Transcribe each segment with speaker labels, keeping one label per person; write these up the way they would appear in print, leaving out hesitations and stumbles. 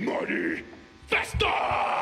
Speaker 1: Manifesto!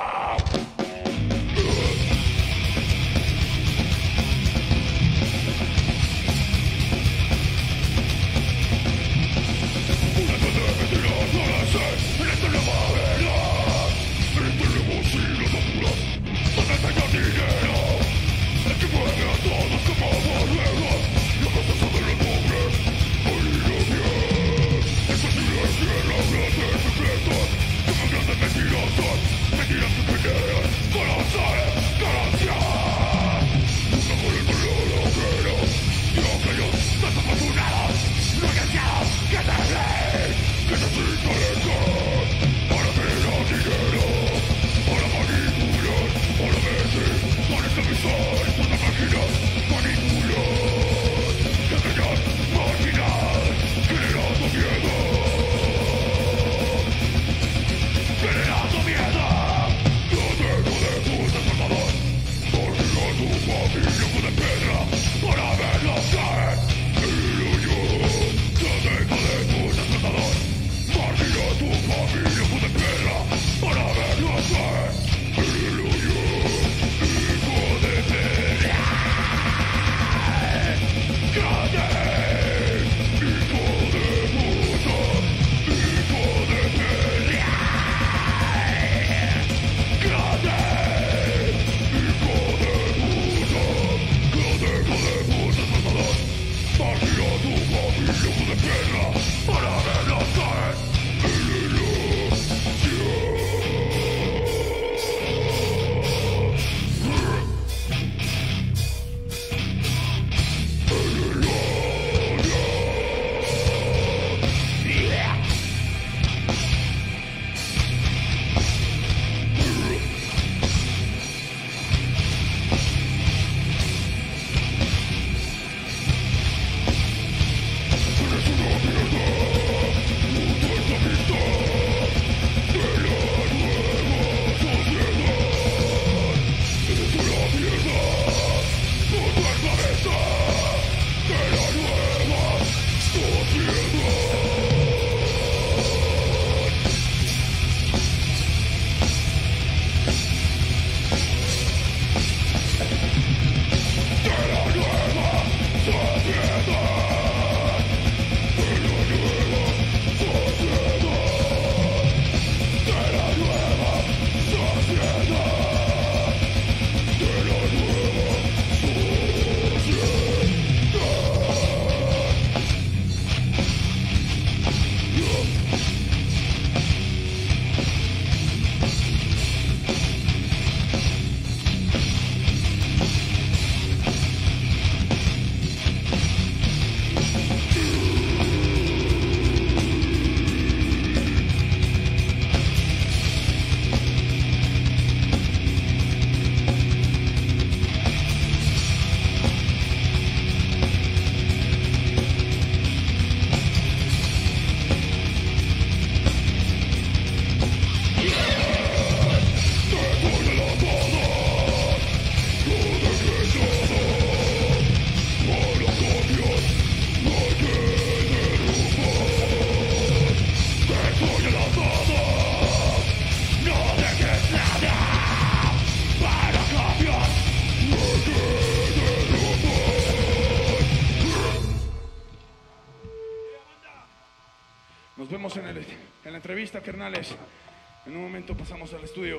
Speaker 1: Nos vemos en la entrevista, carnales. En un momento pasamos al estudio.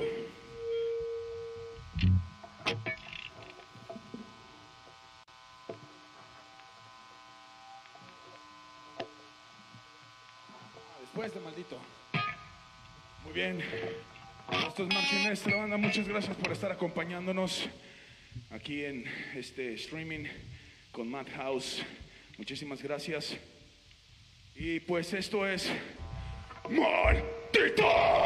Speaker 1: Después de maldito. Muy bien. Esto es Martínez, la banda. Muchas gracias por estar acompañándonos aquí en este streaming con Madhouse. Muchísimas gracias. Y pues esto es ¡Maldito!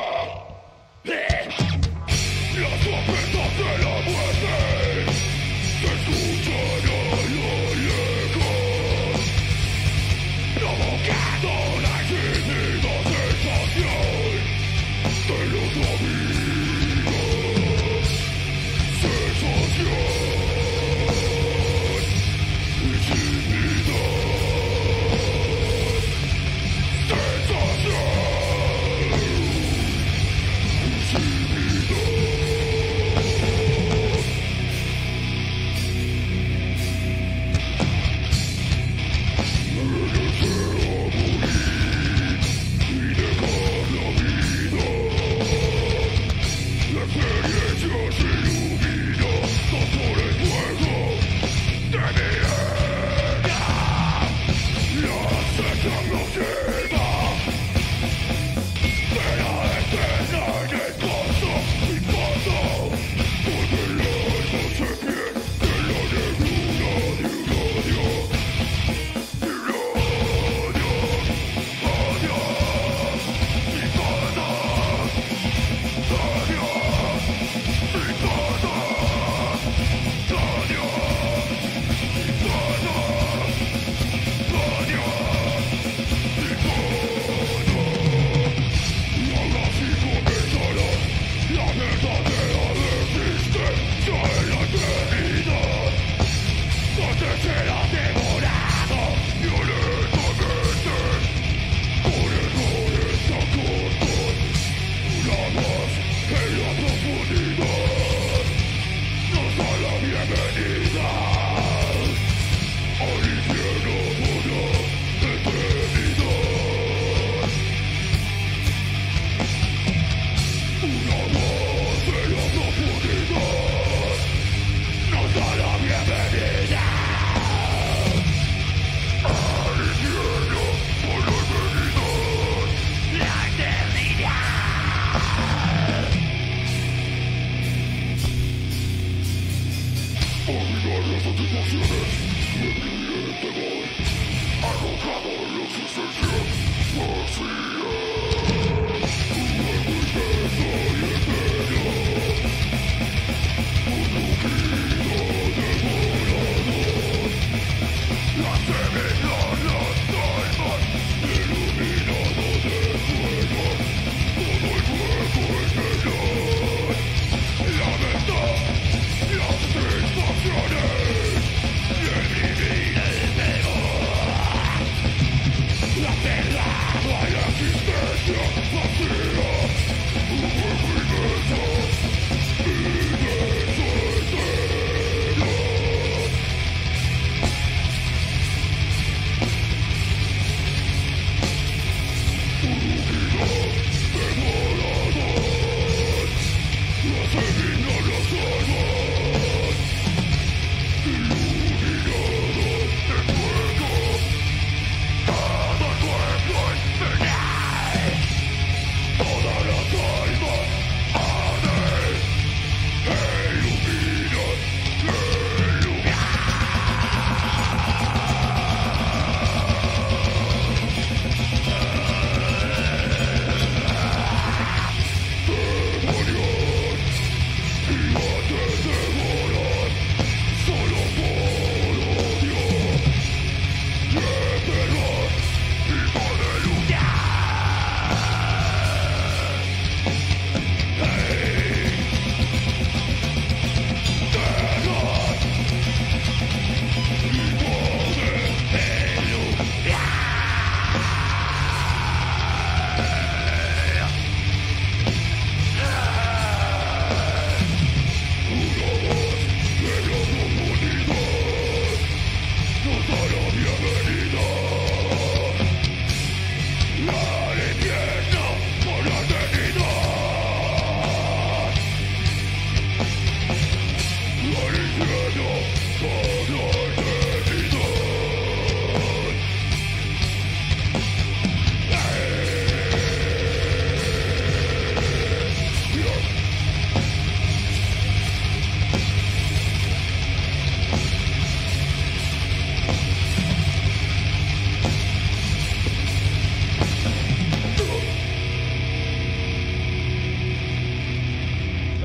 Speaker 1: Las trompetas de la muerte se escuchan a lo lejos, provocando la infinita sensación de los amigos. Sensación y sin vida. Sensación.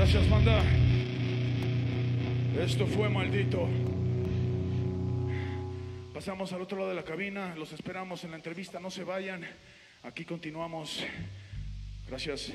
Speaker 1: Gracias, banda. Esto fue maldito. Pasamos al otro lado de la cabina. Los esperamos en la entrevista. No se vayan. Aquí continuamos. Gracias.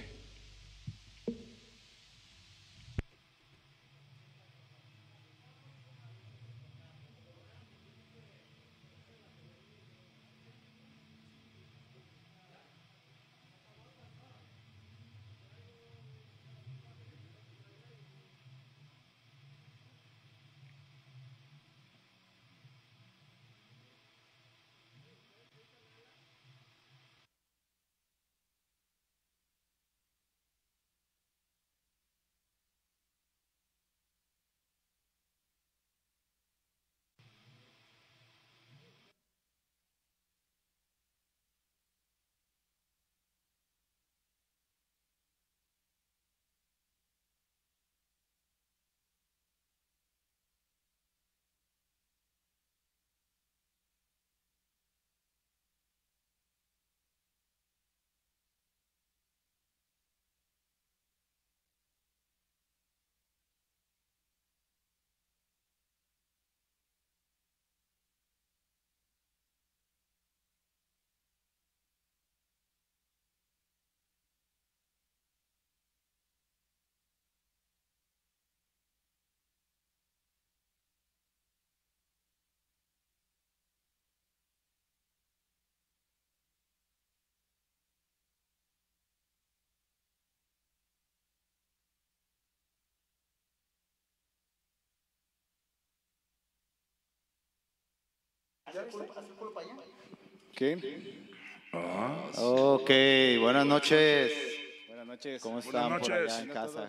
Speaker 2: ¿Qué?
Speaker 3: Ok, buenas noches.
Speaker 2: Buenas noches.
Speaker 3: ¿Cómo están
Speaker 1: Buenas
Speaker 3: por allá
Speaker 1: noches.
Speaker 3: en casa?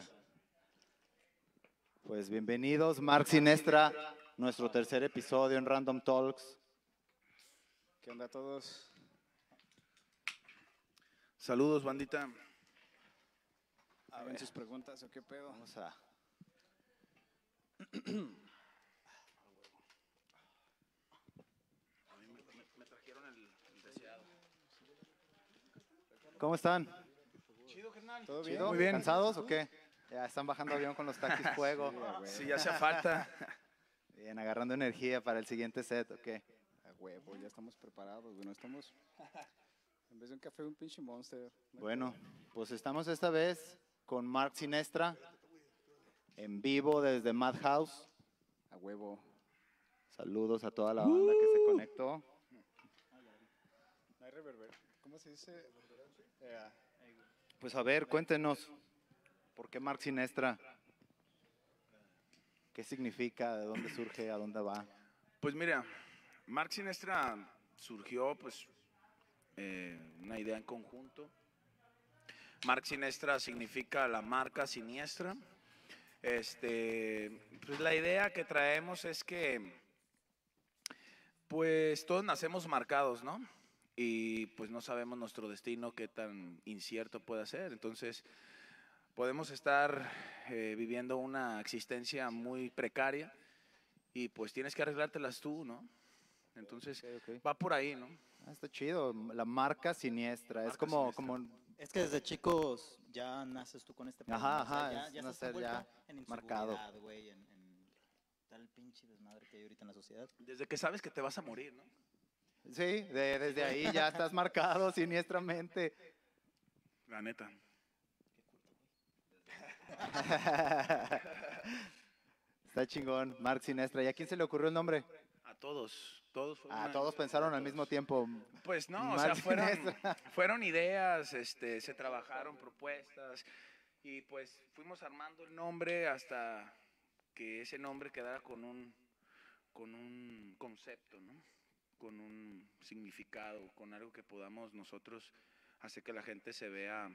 Speaker 3: Pues bienvenidos, Mark Sinestra, nuestro tercer episodio en Random Talks.
Speaker 2: ¿Qué onda a todos?
Speaker 1: Saludos, bandita.
Speaker 2: ¿Hagan sus preguntas o qué pedo?
Speaker 3: Vamos a... ¿Cómo están?
Speaker 1: Chido, carnal.
Speaker 2: ¿Todo bien?
Speaker 3: ¿Chido?
Speaker 1: Muy bien.
Speaker 3: ¿Cansados o qué? Ya están bajando avión con los taquis fuego.
Speaker 1: Sí, ya hace falta.
Speaker 3: Bien, agarrando energía para el siguiente set, ¿o qué?
Speaker 2: A huevo, ya estamos preparados, bueno, estamos... En vez de un café, un pinche Monster.
Speaker 3: Bueno, pues estamos esta vez con Mark Sinestra, en vivo desde Madhouse.
Speaker 2: A huevo.
Speaker 3: Saludos a toda la banda que se conectó.
Speaker 2: No hay reverber. ¿Cómo se dice?
Speaker 3: Pues a ver, cuéntenos, ¿por qué Mark Sinestra? ¿Qué significa? ¿De dónde surge? ¿A dónde va?
Speaker 1: Pues mira, Mark Sinestra surgió pues una idea en conjunto. Mark Sinestra significa la marca siniestra. Pues la idea que traemos es que pues todos nacemos marcados, ¿no? Y pues no sabemos nuestro destino, qué tan incierto puede ser. Entonces podemos estar viviendo una existencia muy precaria y pues tienes que arreglártelas tú, ¿no? Entonces
Speaker 3: Ok.
Speaker 1: va por ahí, ¿no?
Speaker 3: Está chido, la marca siniestra. Es
Speaker 1: Marca
Speaker 3: como,
Speaker 1: siniestra.
Speaker 4: Es que desde chicos ya naces tú con este pedo,
Speaker 3: Ajá,
Speaker 4: ¿no? O sea,
Speaker 3: ajá,
Speaker 4: ya,
Speaker 3: es
Speaker 4: ya estás
Speaker 3: nacer
Speaker 4: envuelto
Speaker 3: ya
Speaker 4: en
Speaker 3: marcado.
Speaker 4: inseguridad, güey, en tal pinche desmadre que hay ahorita en la sociedad.
Speaker 1: Desde que sabes que te vas a morir, ¿no?
Speaker 3: Sí, desde ahí ya estás marcado siniestramente.
Speaker 1: La neta.
Speaker 3: Está chingón, Mark Sinestra. ¿Y a quién se le ocurrió el nombre?
Speaker 1: A todos fue
Speaker 3: Ah,
Speaker 1: una-
Speaker 3: todos pensaron al mismo tiempo.
Speaker 1: Pues no, o
Speaker 3: Mark
Speaker 1: sea, fueron,
Speaker 3: Sinestra.
Speaker 1: fueron ideas, se trabajaron propuestas y pues fuimos armando el nombre hasta que ese nombre quedara con un concepto, ¿no? Con un significado, con algo que podamos nosotros hacer que la gente se vea,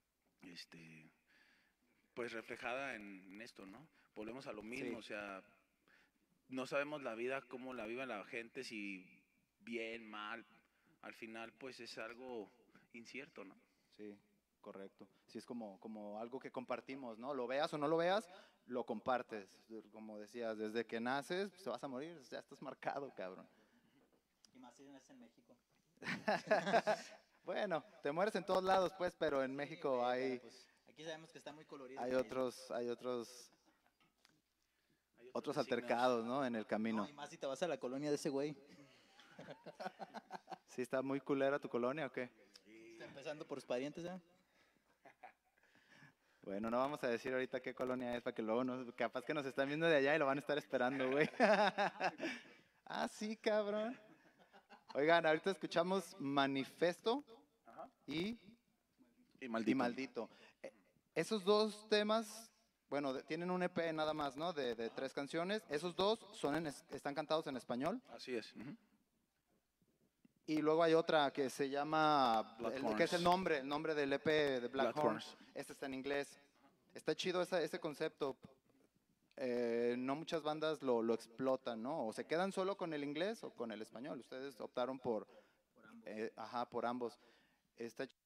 Speaker 1: pues reflejada en esto, ¿no? Volvemos a lo mismo,
Speaker 3: Sí.
Speaker 1: o sea, no sabemos la vida, cómo la vive la gente, si bien, mal, al final pues es algo incierto, ¿no?
Speaker 3: Sí, correcto. Sí, es como algo que compartimos, ¿no? Lo veas o no lo veas, lo compartes. Como decías, desde que naces, pues, te vas a morir, ya estás marcado, cabrón.
Speaker 4: Y más si es en México.
Speaker 3: Bueno, te mueres en todos lados, pues, pero en México
Speaker 4: Sí, güey,
Speaker 3: hay...
Speaker 4: pero, pues, Aquí sabemos que está muy colorido.
Speaker 3: hay
Speaker 4: el
Speaker 3: otros
Speaker 1: Hay
Speaker 3: otros
Speaker 1: vecinos.
Speaker 3: altercados, ¿no? En el
Speaker 4: país.
Speaker 3: camino.
Speaker 4: No, y más si te vas a la colonia de ese güey.
Speaker 3: ¿Sí está muy culera tu colonia o qué?
Speaker 4: Está empezando por sus parientes, ¿eh?
Speaker 3: Bueno, no vamos a decir ahorita qué colonia es para que luego capaz que nos están viendo de allá y lo van a estar esperando, güey. Ah, sí, cabrón. Oigan, ahorita escuchamos Manifesto
Speaker 1: Ajá.
Speaker 3: y
Speaker 1: Y
Speaker 3: y Maldito. Esos dos temas, bueno, tienen un EP nada más, ¿no? De 3 canciones. Esos dos están cantados en español.
Speaker 1: Así es. Ujú.
Speaker 3: Y luego hay otra que se llama,
Speaker 1: Black
Speaker 3: que es el
Speaker 1: Horns.
Speaker 3: nombre del EP de Black
Speaker 1: Black
Speaker 3: Horns.
Speaker 1: Horns.
Speaker 3: Este está en inglés. Está chido ese concepto. No muchas bandas lo explotan, ¿no? O se quedan solo con el inglés o con el español. Ustedes optaron por ambos. Está chido.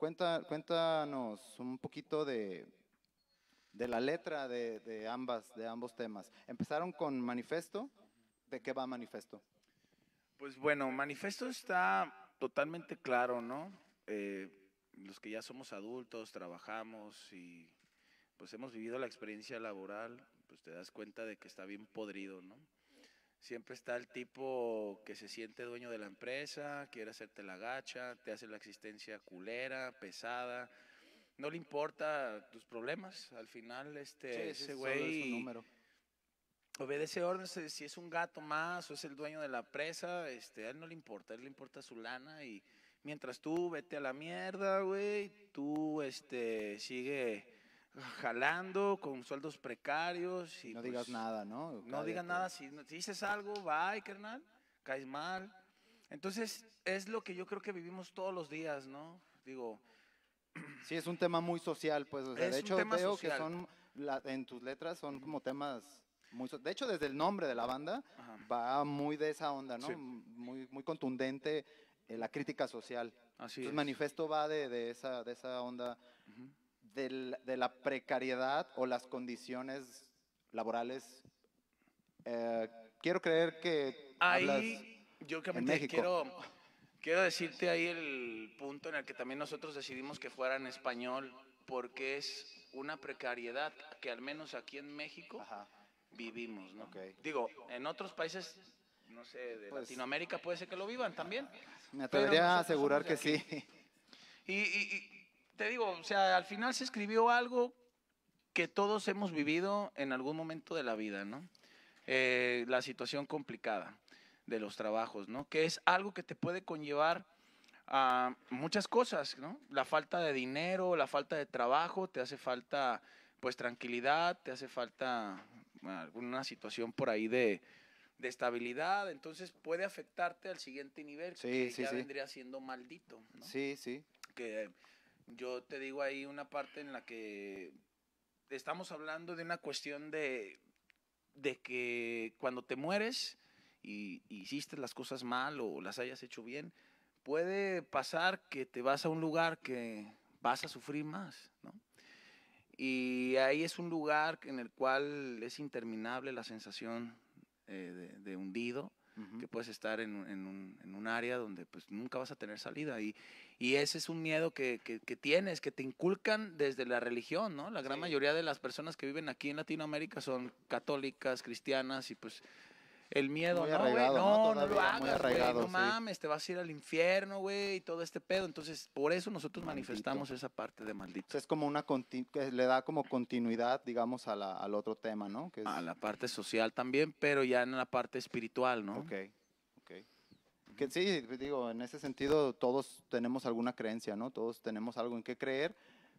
Speaker 3: Cuéntanos un poquito de la letra de ambos temas. Empezaron con Manifesto. ¿De qué va Manifesto?
Speaker 1: Pues bueno, Manifesto está totalmente claro, ¿no? Los que ya somos adultos, trabajamos y pues hemos vivido la experiencia laboral, pues te das cuenta de que está bien podrido, ¿no? Siempre está el tipo que se siente dueño de la empresa, quiere hacerte la gacha, te hace la existencia culera, pesada, no le importa tus problemas, al final ese
Speaker 3: solo es un
Speaker 1: güey
Speaker 3: número.
Speaker 1: obedece órdenes, si es un gato más o es el dueño de la presa, a él no le importa, a él le importa su lana y mientras tú vete a la mierda, güey, tú sigue jalando con sueldos precarios y
Speaker 3: No
Speaker 1: pues,
Speaker 3: digas nada, ¿no?
Speaker 1: no digas
Speaker 3: Cállate.
Speaker 1: nada, si dices algo, bye, carnal, caes mal. Entonces, es lo que yo creo que vivimos todos los días, ¿no? Digo,
Speaker 3: Sí, es un tema muy social, pues. O sea,
Speaker 1: Es
Speaker 3: de
Speaker 1: un
Speaker 3: hecho,
Speaker 1: tema
Speaker 3: veo
Speaker 1: social.
Speaker 3: que en tus letras son como temas muy. De hecho, desde el nombre de la banda
Speaker 1: ajá,
Speaker 3: va muy de esa onda, ¿no?
Speaker 1: Sí.
Speaker 3: Muy contundente la crítica social.
Speaker 1: así
Speaker 3: Entonces,
Speaker 1: es.
Speaker 3: Manifesto va de esa onda
Speaker 1: Ujú.
Speaker 3: de la precariedad o las condiciones laborales. Eh, quiero creer que hablas
Speaker 1: Ahí yo
Speaker 3: en
Speaker 1: obviamente
Speaker 3: México.
Speaker 1: quiero decirte ahí el punto en el que también nosotros decidimos que fuera en español, porque es una precariedad que al menos aquí en México
Speaker 3: Ajá.
Speaker 1: vivimos, ¿no?
Speaker 3: Ok.
Speaker 1: Digo, en otros países, no sé, de
Speaker 3: Pues-
Speaker 1: Latinoamérica puede ser que lo vivan también.
Speaker 3: Me atrevería a
Speaker 1: nosotros
Speaker 3: asegurar que
Speaker 1: somos de
Speaker 3: sí.
Speaker 1: Y te digo, o sea, al final se escribió algo que todos hemos vivido en algún momento de la vida, ¿no? La situación complicada de los trabajos, ¿no? Que es algo que te puede conllevar a muchas cosas, ¿no? La falta de dinero, la falta de trabajo, te hace falta, pues, tranquilidad, te hace falta alguna situación por ahí de estabilidad, entonces puede afectarte al siguiente nivel,
Speaker 3: Sí,
Speaker 1: que
Speaker 3: sí,
Speaker 1: ya
Speaker 3: sí.
Speaker 1: vendría siendo maldito, ¿no?
Speaker 3: Sí, sí.
Speaker 1: Que yo te digo ahí una parte en la que estamos hablando de una cuestión de que cuando te mueres y hiciste las cosas mal o las hayas hecho bien, puede pasar que te vas a un lugar que vas a sufrir más, ¿no? Y ahí es un lugar en el cual es interminable la sensación de hundido,
Speaker 3: Ujú.
Speaker 1: que puedes estar en un área donde pues nunca vas a tener salida. Y ese es un miedo que tienes, que te inculcan desde la religión, ¿no? La gran
Speaker 3: Sí.
Speaker 1: mayoría de las personas que viven aquí en Latinoamérica son católicas, cristianas, y pues el miedo,
Speaker 3: Muy
Speaker 1: no, güey,
Speaker 3: arraigado, ¿no?
Speaker 1: no lo
Speaker 3: Todavía muy
Speaker 1: hagas, güey,
Speaker 3: arraigado,
Speaker 1: no
Speaker 3: sí.
Speaker 1: mames, te vas a ir al infierno, güey, y todo este pedo. Entonces, por eso nosotros
Speaker 3: Maldito.
Speaker 1: manifestamos esa parte de
Speaker 3: O
Speaker 1: maldito.
Speaker 3: sea, es como que le da como continuidad, digamos, al otro tema, ¿no? Que es,
Speaker 1: A la parte social también, pero ya en la parte espiritual, ¿no?
Speaker 3: Ok, ok. Que sí, digo, en ese sentido todos tenemos alguna creencia, ¿no? Todos tenemos algo en qué creer,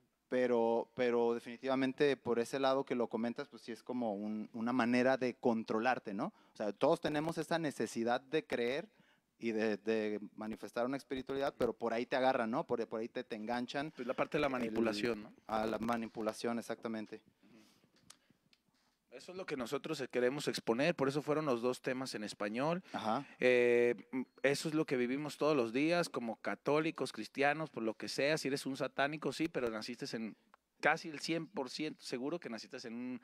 Speaker 3: pero definitivamente por ese lado que lo comentas, pues sí es como una manera de controlarte, ¿no? O sea, todos tenemos esa necesidad de creer y de manifestar una espiritualidad, pero por ahí te agarran, ¿no? Por ahí te enganchan.
Speaker 1: Pues la parte de la manipulación, ¿no?
Speaker 3: A la manipulación, exactamente.
Speaker 1: Eso es lo que nosotros queremos exponer, por eso fueron los dos temas en español.
Speaker 3: Ajá.
Speaker 1: Eso es lo que vivimos todos los días como católicos, cristianos, por lo que sea. Si eres un satánico, sí, pero naciste en casi el 100% seguro que naciste en un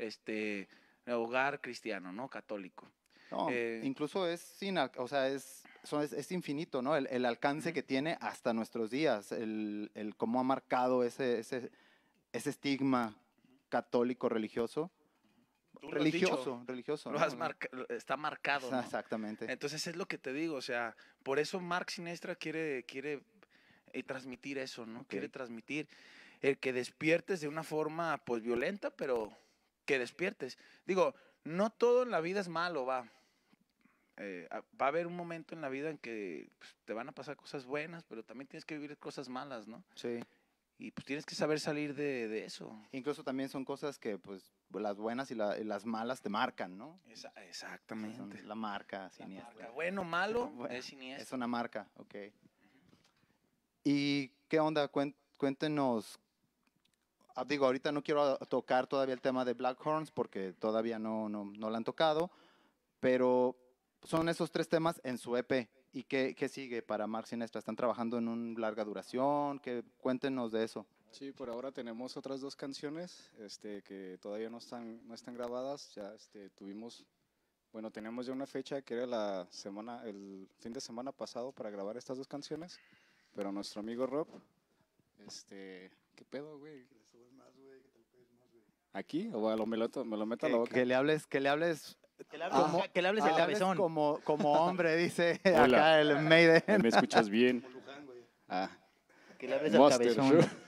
Speaker 1: hogar cristiano, ¿no? Católico.
Speaker 3: No, incluso o sea, es infinito, ¿no? El alcance
Speaker 1: Ujú.
Speaker 3: que tiene hasta nuestros días, el cómo ha marcado ese estigma católico religioso.
Speaker 5: Tú lo has dicho,
Speaker 3: Religioso.
Speaker 5: lo
Speaker 3: ¿no?
Speaker 5: has está marcado, ¿no?
Speaker 3: Exactamente.
Speaker 5: Entonces es lo que te digo, o sea, por eso Mark Sinestra quiere transmitir eso, ¿no?
Speaker 3: Ok.
Speaker 5: Quiere transmitir el que despiertes de una forma, pues, violenta, pero que despiertes. Digo, no todo en la vida es malo, va. Va a haber un momento en la vida en que pues, te van a pasar cosas buenas, pero también tienes que vivir cosas malas, ¿no?
Speaker 3: Sí.
Speaker 5: Y pues tienes que saber salir de eso.
Speaker 3: Incluso también son cosas que, pues, las buenas y las malas te marcan, ¿no?
Speaker 5: Exactamente.
Speaker 3: Son la marca
Speaker 5: La
Speaker 3: siniestra.
Speaker 5: marca, bueno, malo,
Speaker 3: Bueno,
Speaker 5: es siniestro.
Speaker 3: Es una marca, ok. ¿Y qué onda? Cuéntenos. Digo, ahorita no quiero tocar todavía el tema de Black Horns porque todavía no lo han tocado, pero son esos 3 temas en su EP. ¿Y qué sigue para Mark Sinestra? ¿Están trabajando en una larga duración? Cuéntenos de eso.
Speaker 2: Sí, por ahora tenemos otras 2 canciones que todavía no están grabadas. Ya tenemos ya una fecha que era el fin de semana pasado para grabar estas 2 canciones, pero nuestro amigo Rob, ¿qué pedo, güey? ¿Aquí? ¿O me lo meto a la boca?
Speaker 3: Que le hables
Speaker 4: Que le hables
Speaker 3: que
Speaker 4: al
Speaker 3: le hables
Speaker 4: cabezón.
Speaker 3: como hombre, dice
Speaker 2: Hola.
Speaker 3: acá el Maiden.
Speaker 2: ¿Me escuchas bien? Ah,
Speaker 4: Que le hables al
Speaker 2: Monster
Speaker 4: cabezón.
Speaker 2: Show.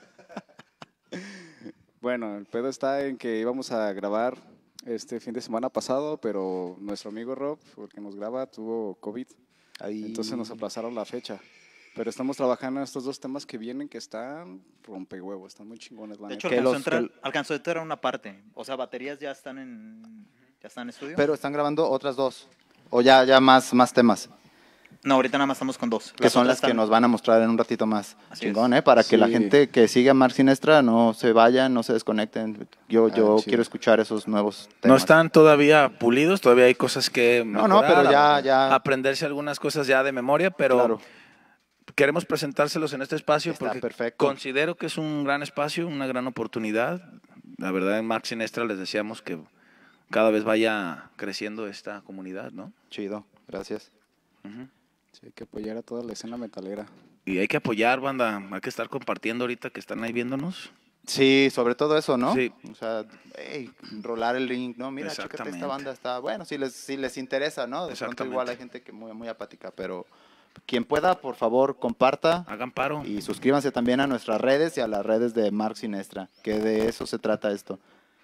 Speaker 2: Bueno, el pedo está en que íbamos a grabar este fin de semana pasado, pero nuestro amigo Rob, el que nos graba, tuvo COVID.
Speaker 3: Ahí.
Speaker 2: Entonces nos aplazaron la fecha. Pero estamos trabajando en estos 2 temas que vienen que están rompehuevos, están muy chingones, la
Speaker 4: De
Speaker 2: neta.
Speaker 4: hecho, alcanzó a entrar una parte. O sea, baterías ya están en estudio.
Speaker 3: Pero están grabando otras 2. O ya más temas.
Speaker 4: No, ahorita nada más estamos con 2.
Speaker 3: Que son las que nos van a mostrar en un ratito más.
Speaker 4: Así
Speaker 3: Chingón,
Speaker 4: es.
Speaker 3: Para que la
Speaker 2: Sí.
Speaker 3: gente que sigue a Mark Sinestra no se vayan, no se desconecten. Yo
Speaker 2: chido.
Speaker 3: quiero escuchar esos nuevos temas.
Speaker 5: No están todavía pulidos, todavía hay cosas que
Speaker 3: No,
Speaker 5: mejorar,
Speaker 3: pero ya.
Speaker 5: aprenderse algunas cosas ya de memoria, pero
Speaker 3: Claro.
Speaker 5: queremos presentárselos en este espacio
Speaker 3: Está
Speaker 5: porque
Speaker 3: perfecto.
Speaker 5: considero que es un gran espacio, una gran oportunidad. La verdad, en Mark Sinestra les deseamos que cada vez vaya creciendo esta comunidad, ¿no?
Speaker 3: Chido, gracias.
Speaker 5: Ujú.
Speaker 2: Sí, hay que apoyar a toda la escena metalera.
Speaker 5: Y hay que apoyar, banda, hay que estar compartiendo ahorita que están ahí viéndonos.
Speaker 3: Sí, sobre todo eso, ¿no?
Speaker 5: Sí.
Speaker 3: O sea, rolar el link, ¿no? Mira, chécate, esta
Speaker 5: Exactamente.
Speaker 3: banda está, bueno, si les interesa, ¿no? De pronto igual hay gente que muy apática, pero quien pueda, por favor, comparta
Speaker 5: Hagan paro.
Speaker 3: y suscríbanse también a nuestras redes y a las redes de Mark Sinestra, que de eso se trata esto.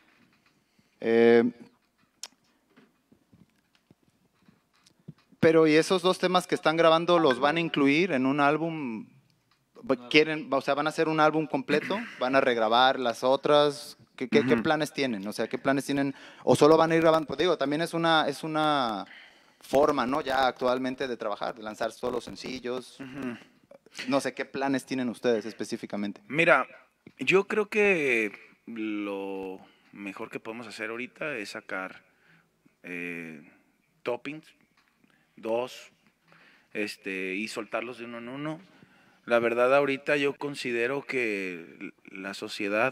Speaker 3: Pero, ¿y esos 2 temas que están grabando los van a incluir en un álbum? ¿Van a hacer un álbum completo? ¿Van a regrabar las otras? ¿Qué planes tienen? O sea, ¿qué planes tienen? ¿O solo van a ir grabando? Pues digo, también es una forma, ¿no? Ya actualmente de trabajar, de lanzar solo sencillos.
Speaker 5: Ujú.
Speaker 3: No sé, ¿qué planes tienen ustedes específicamente?
Speaker 5: Mira, yo creo que lo mejor que podemos hacer ahorita es sacar toppings, 2, y soltarlos de uno en uno. La verdad, ahorita yo considero que la sociedad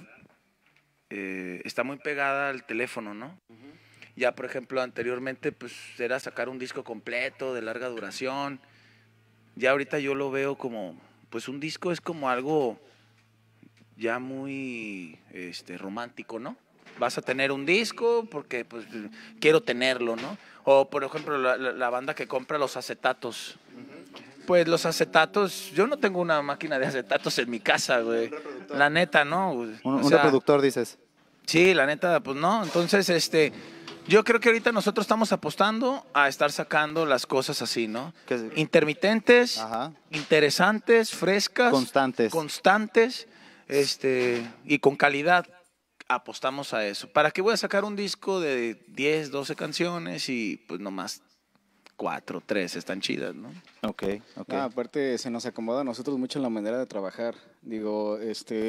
Speaker 5: está muy pegada al teléfono, ¿no? Ya, por ejemplo, anteriormente pues era sacar un disco completo de larga duración. Ya ahorita yo lo veo como, pues un disco es como algo ya muy romántico, ¿no? Vas a tener un disco porque pues quiero tenerlo, ¿no? O por ejemplo la banda que compra los acetatos. Pues los acetatos, yo no tengo una máquina de acetatos en mi casa, güey. La neta, ¿no?
Speaker 3: Un reproductor, dices.
Speaker 5: Sí, la neta, pues no. Entonces, yo creo que ahorita nosotros estamos apostando a estar sacando las cosas así, ¿no? Intermitentes,
Speaker 3: Ajá.
Speaker 5: interesantes, frescas, constantes, y con calidad. Apostamos a eso. ¿Para qué voy a sacar un disco de 10, 12 canciones y pues nomás 4, 3 están chidas, ¿no?
Speaker 3: Ok.
Speaker 2: Aparte se nos acomoda a nosotros mucho en la manera de trabajar. Digo,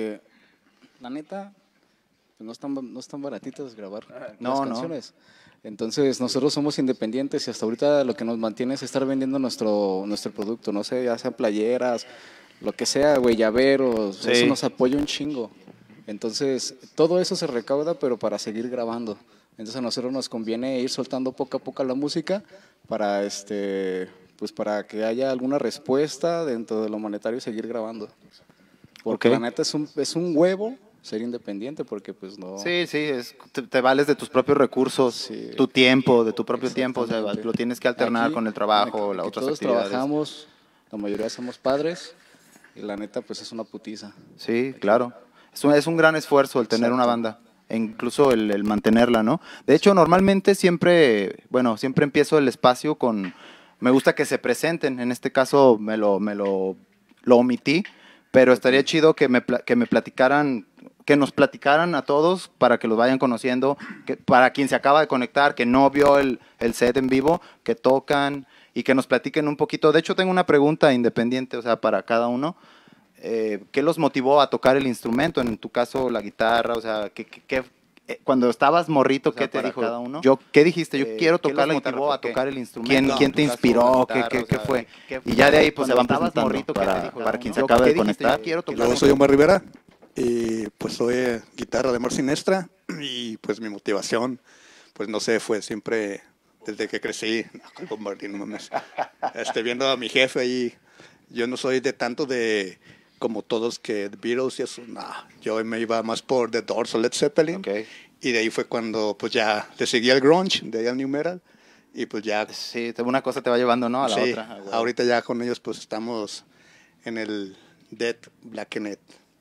Speaker 2: la neta, pues no están baratitas grabar las canciones. Entonces nosotros somos independientes y hasta ahorita lo que nos mantiene es estar vendiendo nuestro producto, no sé, ya sean playeras, lo que sea, güey, llaveros,
Speaker 3: Sí.
Speaker 2: eso nos apoya un chingo. Entonces todo eso se recauda, pero para seguir grabando. Entonces a nosotros nos conviene ir soltando poco a poco la música para pues para que haya alguna respuesta dentro de lo monetario y seguir grabando. Porque
Speaker 3: Ok.
Speaker 2: la neta es un huevo ser independiente porque pues no...
Speaker 3: Sí, te vales de tus propios recursos,
Speaker 2: Sí.
Speaker 3: tu tiempo, de tu propio tiempo, o sea,
Speaker 2: Exactamente.
Speaker 3: lo tienes que alternar
Speaker 2: Aquí,
Speaker 3: con el trabajo,
Speaker 2: aquí
Speaker 3: las otras
Speaker 2: todos
Speaker 3: actividades.
Speaker 2: trabajamos, la mayoría somos padres y la neta pues es una putiza.
Speaker 3: Sí, claro. Es un gran esfuerzo el tener una
Speaker 2: Exacto.
Speaker 3: banda, e incluso el mantenerla, ¿no? De hecho, normalmente siempre empiezo el espacio con, me gusta que se presenten, en este caso lo omití, pero estaría chido que me platicaran, que nos platicaran a todos para que los vayan conociendo, que para quien se acaba de conectar, que no vio el set en vivo, que tocan y que nos platiquen un poquito. De hecho, tengo una pregunta independiente, o sea, para cada uno. ¿Qué los motivó a tocar el instrumento? En tu caso, la guitarra, o sea, cuando estabas morrito, ¿qué te dijo cada uno? ¿Qué dijiste? Yo quiero tocar la guitarra. ¿A tocar el instrumento? ¿Quién te inspiró? ¿Qué fue? Y ya de ahí pues se van presentando para quien se acaba de conectar.
Speaker 6: Yo soy Omar Rivera y pues soy guitarra de Amor Sinestra y pues mi motivación, pues no sé, fue siempre desde que crecí, no, Martín, no mames, viendo a mi jefe ahí, yo no soy de tanto de como todos que The Beatles y eso, no, yo me iba más por The Doors o Led Zeppelin y de ahí fue cuando pues ya le seguí al grunge, de ahí al new metal y pues ya...
Speaker 3: Sí, una cosa te va llevando, ¿no? A la otra.
Speaker 6: Bueno. Ahorita ya con ellos pues estamos en el Dead Blackened.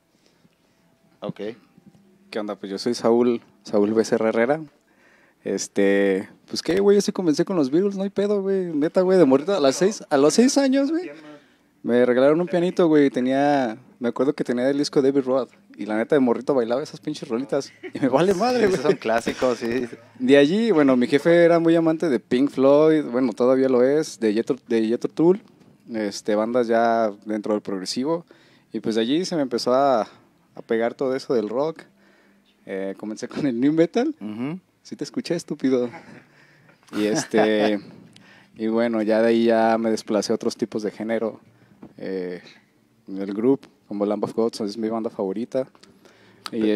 Speaker 3: Ok.
Speaker 2: ¿Qué onda? Pues yo soy Saúl Becerra Herrera. Pues qué, güey, yo sí comencé con los Beatles, no hay pedo, güey. Neta, güey, de morrito a los 6 años, güey. Me regalaron un pianito, güey, me acuerdo que tenía el disco de David Roth. Y la neta de morrito bailaba esas pinches rolitas. Y me vale madre, güey.
Speaker 3: Esos son clásicos, sí.
Speaker 2: De allí, bueno, mi jefe era muy amante de Pink Floyd, bueno, todavía lo es, de Jethro Tull, bandas ya dentro del progresivo. Y pues de allí se me empezó a pegar todo eso del rock. Comencé con el new metal. Sí te escuché, estúpido. Y y bueno, ya de ahí ya me desplacé a otros tipos de género. El grupo, como Lamb of God, es mi banda favorita. Y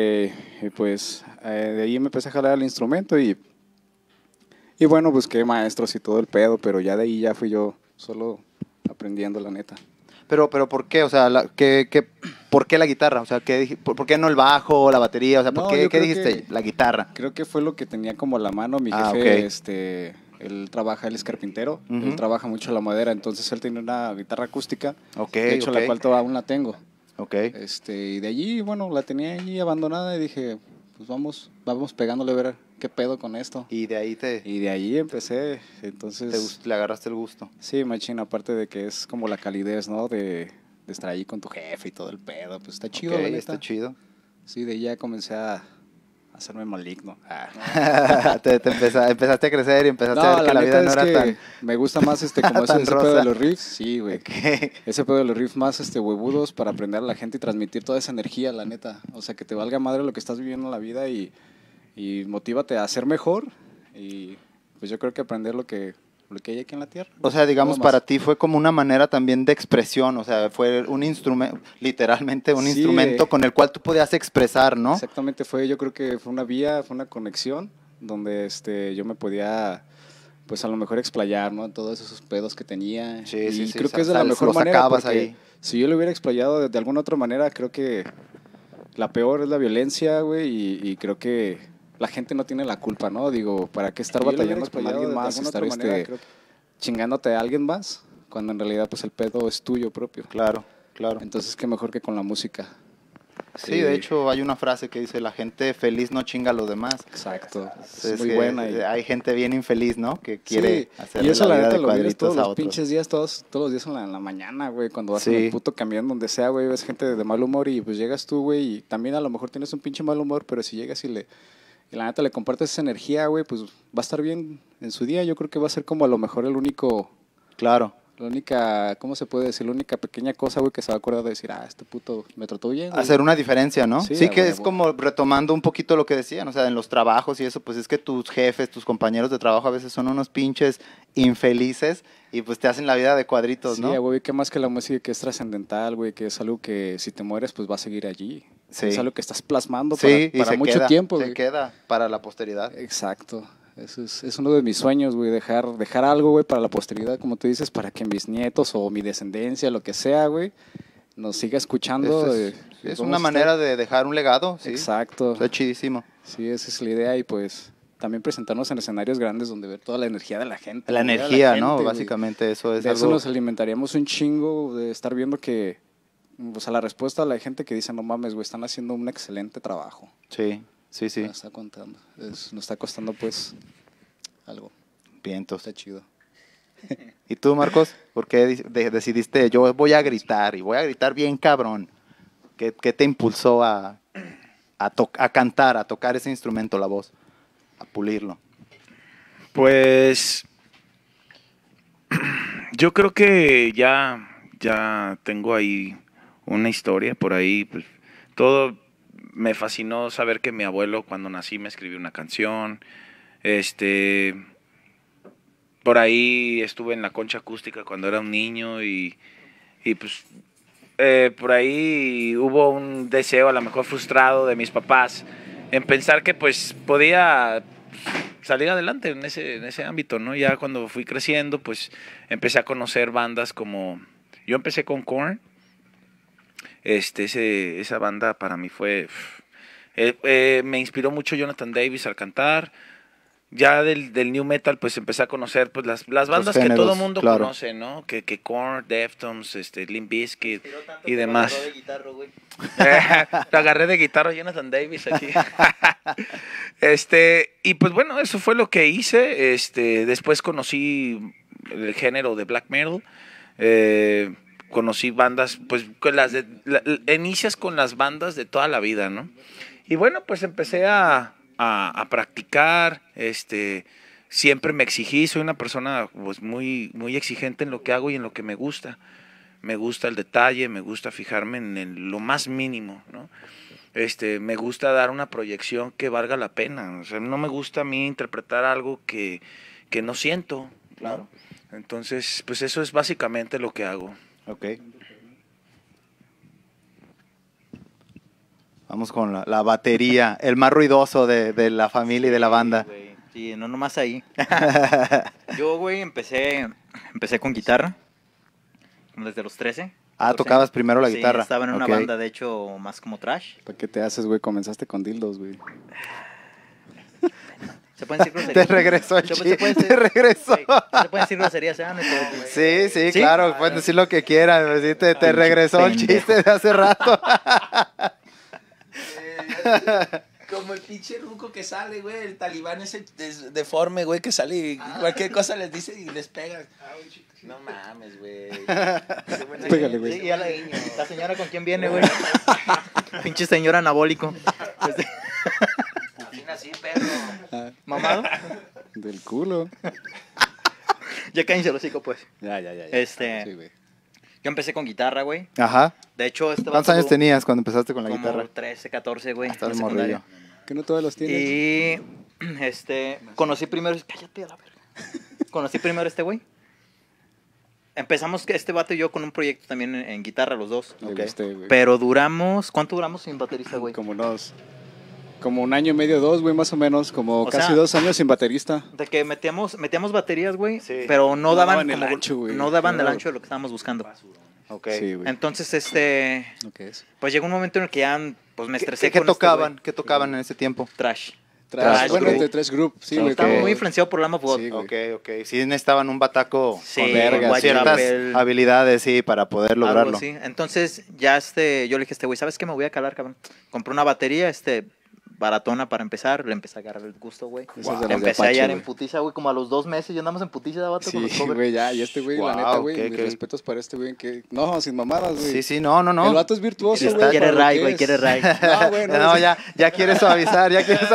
Speaker 2: pues de ahí me empecé a jalar el instrumento y bueno, busqué maestros y todo el pedo, pero ya de ahí ya fui yo solo aprendiendo, la neta.
Speaker 3: Pero ¿por qué? O sea, ¿por qué la guitarra? O sea, ¿por qué no el bajo, la batería? O sea, ¿qué dijiste? La guitarra.
Speaker 2: Creo que fue lo que tenía como a la mano mi jefe, él es carpintero, él trabaja mucho la madera, entonces él tiene una guitarra acústica, de hecho la cual todavía aún la tengo. Y de allí, bueno, la tenía allí abandonada y dije, pues vamos pegándole a ver qué pedo con esto.
Speaker 3: Y de ahí
Speaker 2: empecé, entonces...
Speaker 3: le agarraste el gusto.
Speaker 2: Sí, machín, aparte de que es como la calidez, ¿no? De estar ahí con tu jefe y todo el pedo, pues está chido, la neta.
Speaker 3: Está chido.
Speaker 2: Sí, de ahí ya comencé a hacerme maligno.
Speaker 3: Empezaste a crecer y empezaste a ver que la vida no era tan...
Speaker 2: Me gusta más como ese pedo de los riffs. Sí, güey. Ese pedo de los riffs más huevudos para aprender a la gente y transmitir toda esa energía, la neta. O sea, que te valga madre lo que estás viviendo en la vida y motívate a ser mejor. Y pues yo creo que aprender lo que hay aquí en la tierra.
Speaker 3: O sea, digamos, para ti fue como una manera también de expresión, o sea, fue un instrumento, literalmente un instrumento con el cual tú podías expresar, ¿no?
Speaker 2: Exactamente, yo creo que fue una vía, fue una conexión donde yo me podía, pues a lo mejor explayar, ¿no? Todos esos pedos que tenía.
Speaker 3: Sí,
Speaker 2: creo que es de la mejor manera, porque
Speaker 3: ahí.
Speaker 2: Si yo lo hubiera explayado de alguna otra manera, creo que la peor es la violencia, güey, y creo que la gente no tiene la culpa, ¿no? Digo, ¿para qué estar batallando con alguien más? Estar chingándote a alguien más, cuando en realidad pues el pedo es tuyo propio.
Speaker 3: Claro.
Speaker 2: Entonces, qué mejor que con la música.
Speaker 3: Sí, de hecho hay una frase que dice, la gente feliz no chinga a los demás.
Speaker 2: Exacto, es muy buena.
Speaker 3: Hay gente bien infeliz, ¿no? Que quiere hacer
Speaker 2: y eso la neta
Speaker 3: de
Speaker 2: lo vives
Speaker 3: cuadritos
Speaker 2: todos los pinches días, todos los días en la mañana, güey, cuando vas en el puto camión, donde sea, güey, ves gente de mal humor y pues llegas tú, güey, y también a lo mejor tienes un pinche mal humor, pero si llegas y la neta le compartes esa energía, güey, pues va a estar bien en su día. Yo creo que va a ser como a lo mejor el único...
Speaker 3: Claro.
Speaker 2: La única, ¿cómo se puede decir? La única pequeña cosa, güey, que se va a acordar de decir, este puto me trató bien. Güey.
Speaker 3: Hacer una diferencia, ¿no? Sí, que es
Speaker 2: güey.
Speaker 3: como retomando un poquito lo que decían, o sea, en los trabajos y eso, pues es que tus jefes, tus compañeros de trabajo a veces son unos pinches infelices y pues te hacen la vida de cuadritos, ¿no?
Speaker 2: Sí, güey, ¿qué más que la música que es trascendental, güey? Que es algo que si te mueres, pues va a seguir allí.
Speaker 3: Sí.
Speaker 2: Es algo que estás plasmando
Speaker 3: para
Speaker 2: mucho tiempo,
Speaker 3: se
Speaker 2: güey.
Speaker 3: queda para la posteridad.
Speaker 2: Exacto. Eso es uno de mis sueños, güey, dejar algo, güey, para la posteridad, como tú dices, para que mis nietos o mi descendencia, lo que sea, güey, nos siga escuchando.
Speaker 3: Es
Speaker 2: vamos
Speaker 3: una
Speaker 2: a
Speaker 3: manera
Speaker 2: estar-
Speaker 3: de dejar un legado, sí.
Speaker 2: Exacto.
Speaker 3: Está chidísimo.
Speaker 2: Sí, esa es la idea y pues también presentarnos en escenarios grandes donde ver toda la energía de la gente.
Speaker 3: La
Speaker 2: mover a
Speaker 3: energía, ¿no?
Speaker 2: gente, güey.
Speaker 3: Básicamente eso es
Speaker 2: De eso
Speaker 3: algo...
Speaker 2: nos alimentaríamos un chingo de estar viendo que, o sea, la respuesta a la gente que dice, no mames, güey, están haciendo un excelente trabajo.
Speaker 3: Sí, sí, sí.
Speaker 2: Nos está contando. Nos está costando pues algo.
Speaker 3: Vientos.
Speaker 2: Está chido.
Speaker 3: ¿Y tú, Marcos? ¿Por qué decidiste, yo voy a gritar y voy a gritar bien cabrón? ¿Qué te impulsó a cantar, a tocar ese instrumento, la voz, a pulirlo?
Speaker 5: Pues yo creo que ya tengo ahí una historia por ahí. Pues, todo me fascinó saber que mi abuelo cuando nací me escribió una canción. Por ahí estuve en la concha acústica cuando era un niño y pues por ahí hubo un deseo a lo mejor frustrado de mis papás en pensar que pues podía salir adelante en ese ámbito, ¿no? Ya cuando fui creciendo pues empecé a conocer bandas como, yo empecé con Korn, esa banda para mí fue, me inspiró mucho Jonathan Davis al cantar. Ya del new metal pues empecé a conocer pues las bandas
Speaker 3: géneros,
Speaker 5: que todo mundo
Speaker 3: claro.
Speaker 5: conoce, ¿no? Que Korn, Deftones, Limp Bizkit y demás. Lo agarré de guitarra Jonathan Davis aquí. Y pues bueno, eso fue lo que hice. Después conocí el género de black metal. Conocí bandas, pues inicias con las bandas de toda la vida, ¿no? Y bueno, pues empecé a practicar, siempre me exigí, soy una persona pues muy, muy exigente en lo que hago y en lo que me gusta. Me gusta el detalle, me gusta fijarme en lo más mínimo, ¿no? Me gusta dar una proyección que valga la pena. O sea, no me gusta a mí interpretar algo que no siento, ¿no?
Speaker 3: Claro.
Speaker 5: Entonces, pues eso es básicamente lo que hago.
Speaker 3: Ok. Vamos con la batería, el más ruidoso de la familia y de la banda.
Speaker 4: Güey, sí, no nomás ahí. Yo, güey, empecé con guitarra desde los 13.
Speaker 3: Ah,
Speaker 4: 14
Speaker 3: tocabas
Speaker 4: años.
Speaker 3: primero la
Speaker 4: Sí,
Speaker 3: guitarra.
Speaker 4: estaba en una
Speaker 3: Ok.
Speaker 4: banda, de hecho, más como trash.
Speaker 2: ¿Para qué te haces, güey? Comenzaste con dildos, güey.
Speaker 4: ¿Se pueden decir groserías?
Speaker 3: Te regresó el
Speaker 4: ¿Se
Speaker 3: chiste,
Speaker 4: puede decir-
Speaker 3: te regresó.
Speaker 4: Güey, ¿se pueden decir groserías? No hay pedo, güey.
Speaker 3: Sí, sí,
Speaker 4: ¿Sí?
Speaker 3: claro, pueden decir lo que quieran. pues, sí, te regresó el
Speaker 4: pendejo.
Speaker 3: chiste de hace rato.
Speaker 5: Como el pinche ruco que sale, güey, el talibán ese deforme, güey, que sale y cualquier cosa les dice y les pega. No mames, güey.
Speaker 2: Pégale, güey.
Speaker 4: Sí, ya la señora con quién viene, güey. Pinche señor anabólico.
Speaker 5: Así, perro.
Speaker 4: Mamado.
Speaker 2: Del culo.
Speaker 4: Ya cállense el hocico, pues.
Speaker 2: Ya. Sí, güey.
Speaker 4: Yo empecé con guitarra, güey.
Speaker 3: Ajá.
Speaker 4: De hecho,
Speaker 3: ¿Cuántos años tenías cuando empezaste con la
Speaker 4: como
Speaker 3: guitarra?
Speaker 4: 13, 14, güey.
Speaker 3: Estás
Speaker 4: en la secundaria.
Speaker 3: morrillo.
Speaker 2: Que no todos los tienes.
Speaker 4: Y conocí primero, cállate a la verga. Conocí primero a este güey. Empezamos este vato y yo con un proyecto también en guitarra los dos.
Speaker 2: Le
Speaker 3: Ok.
Speaker 2: gusté, güey.
Speaker 4: Pero ¿cuánto duramos sin baterista, güey?
Speaker 2: Como un año y medio, 2, güey, más o menos. Como
Speaker 4: O
Speaker 2: casi
Speaker 4: sea,
Speaker 2: 2 años sin baterista.
Speaker 4: De que metíamos baterías, güey,
Speaker 3: Sí.
Speaker 4: pero no
Speaker 2: No
Speaker 4: daban
Speaker 2: daban el
Speaker 4: como-
Speaker 2: ancho, güey.
Speaker 4: no daban el
Speaker 2: Claro.
Speaker 4: ancho de lo que estábamos buscando.
Speaker 3: Ok.
Speaker 2: Sí, güey.
Speaker 4: Entonces,
Speaker 2: ¿Lo que es?
Speaker 4: pues llegó un momento en el que ya, pues me estresé
Speaker 3: ¿Qué
Speaker 4: con este
Speaker 3: tocaban?
Speaker 4: güey.
Speaker 3: ¿Qué tocaban en ese tiempo?
Speaker 4: Trash.
Speaker 2: Trash, bueno,
Speaker 3: group.
Speaker 2: entre 3 group. Sí,
Speaker 3: Ok.
Speaker 2: güey.
Speaker 4: Estaba
Speaker 2: como-
Speaker 4: muy influenciado por Lamb of God.
Speaker 2: Sí, güey.
Speaker 3: Ok. Sí necesitaban un bataco
Speaker 4: Sí,
Speaker 3: con
Speaker 2: vergas,
Speaker 3: ciertas
Speaker 4: Whitechapel,
Speaker 3: habilidades, sí, para poder
Speaker 4: algo
Speaker 3: lograrlo.
Speaker 4: así. Entonces, ya yo le dije a este güey, ¿sabes qué? Me voy a calar, cabrón. Compré una batería, baratona para empezar, le empecé a agarrar el gusto, güey.
Speaker 2: Esas de las de
Speaker 4: Empecé a
Speaker 2: Apache,
Speaker 4: hallar en
Speaker 2: güey.
Speaker 4: putiza, güey, como a los 2 meses, ya andamos en putiza de vato con los
Speaker 2: Sí,
Speaker 4: covers.
Speaker 2: güey, ya. Y este güey, la
Speaker 3: Wow,
Speaker 2: neta, güey.
Speaker 3: qué-
Speaker 2: Mis
Speaker 3: qué-
Speaker 2: respetos para este güey. Que... No, sin mamadas, güey.
Speaker 3: Sí, no.
Speaker 2: El vato es virtuoso,
Speaker 3: Sí,
Speaker 2: güey.
Speaker 3: está-
Speaker 4: Quiere
Speaker 2: para lo
Speaker 4: ray,
Speaker 2: que
Speaker 4: güey,
Speaker 2: es.
Speaker 4: quiere ray.
Speaker 2: No, güey, no.
Speaker 3: No, ya quiere suavizar,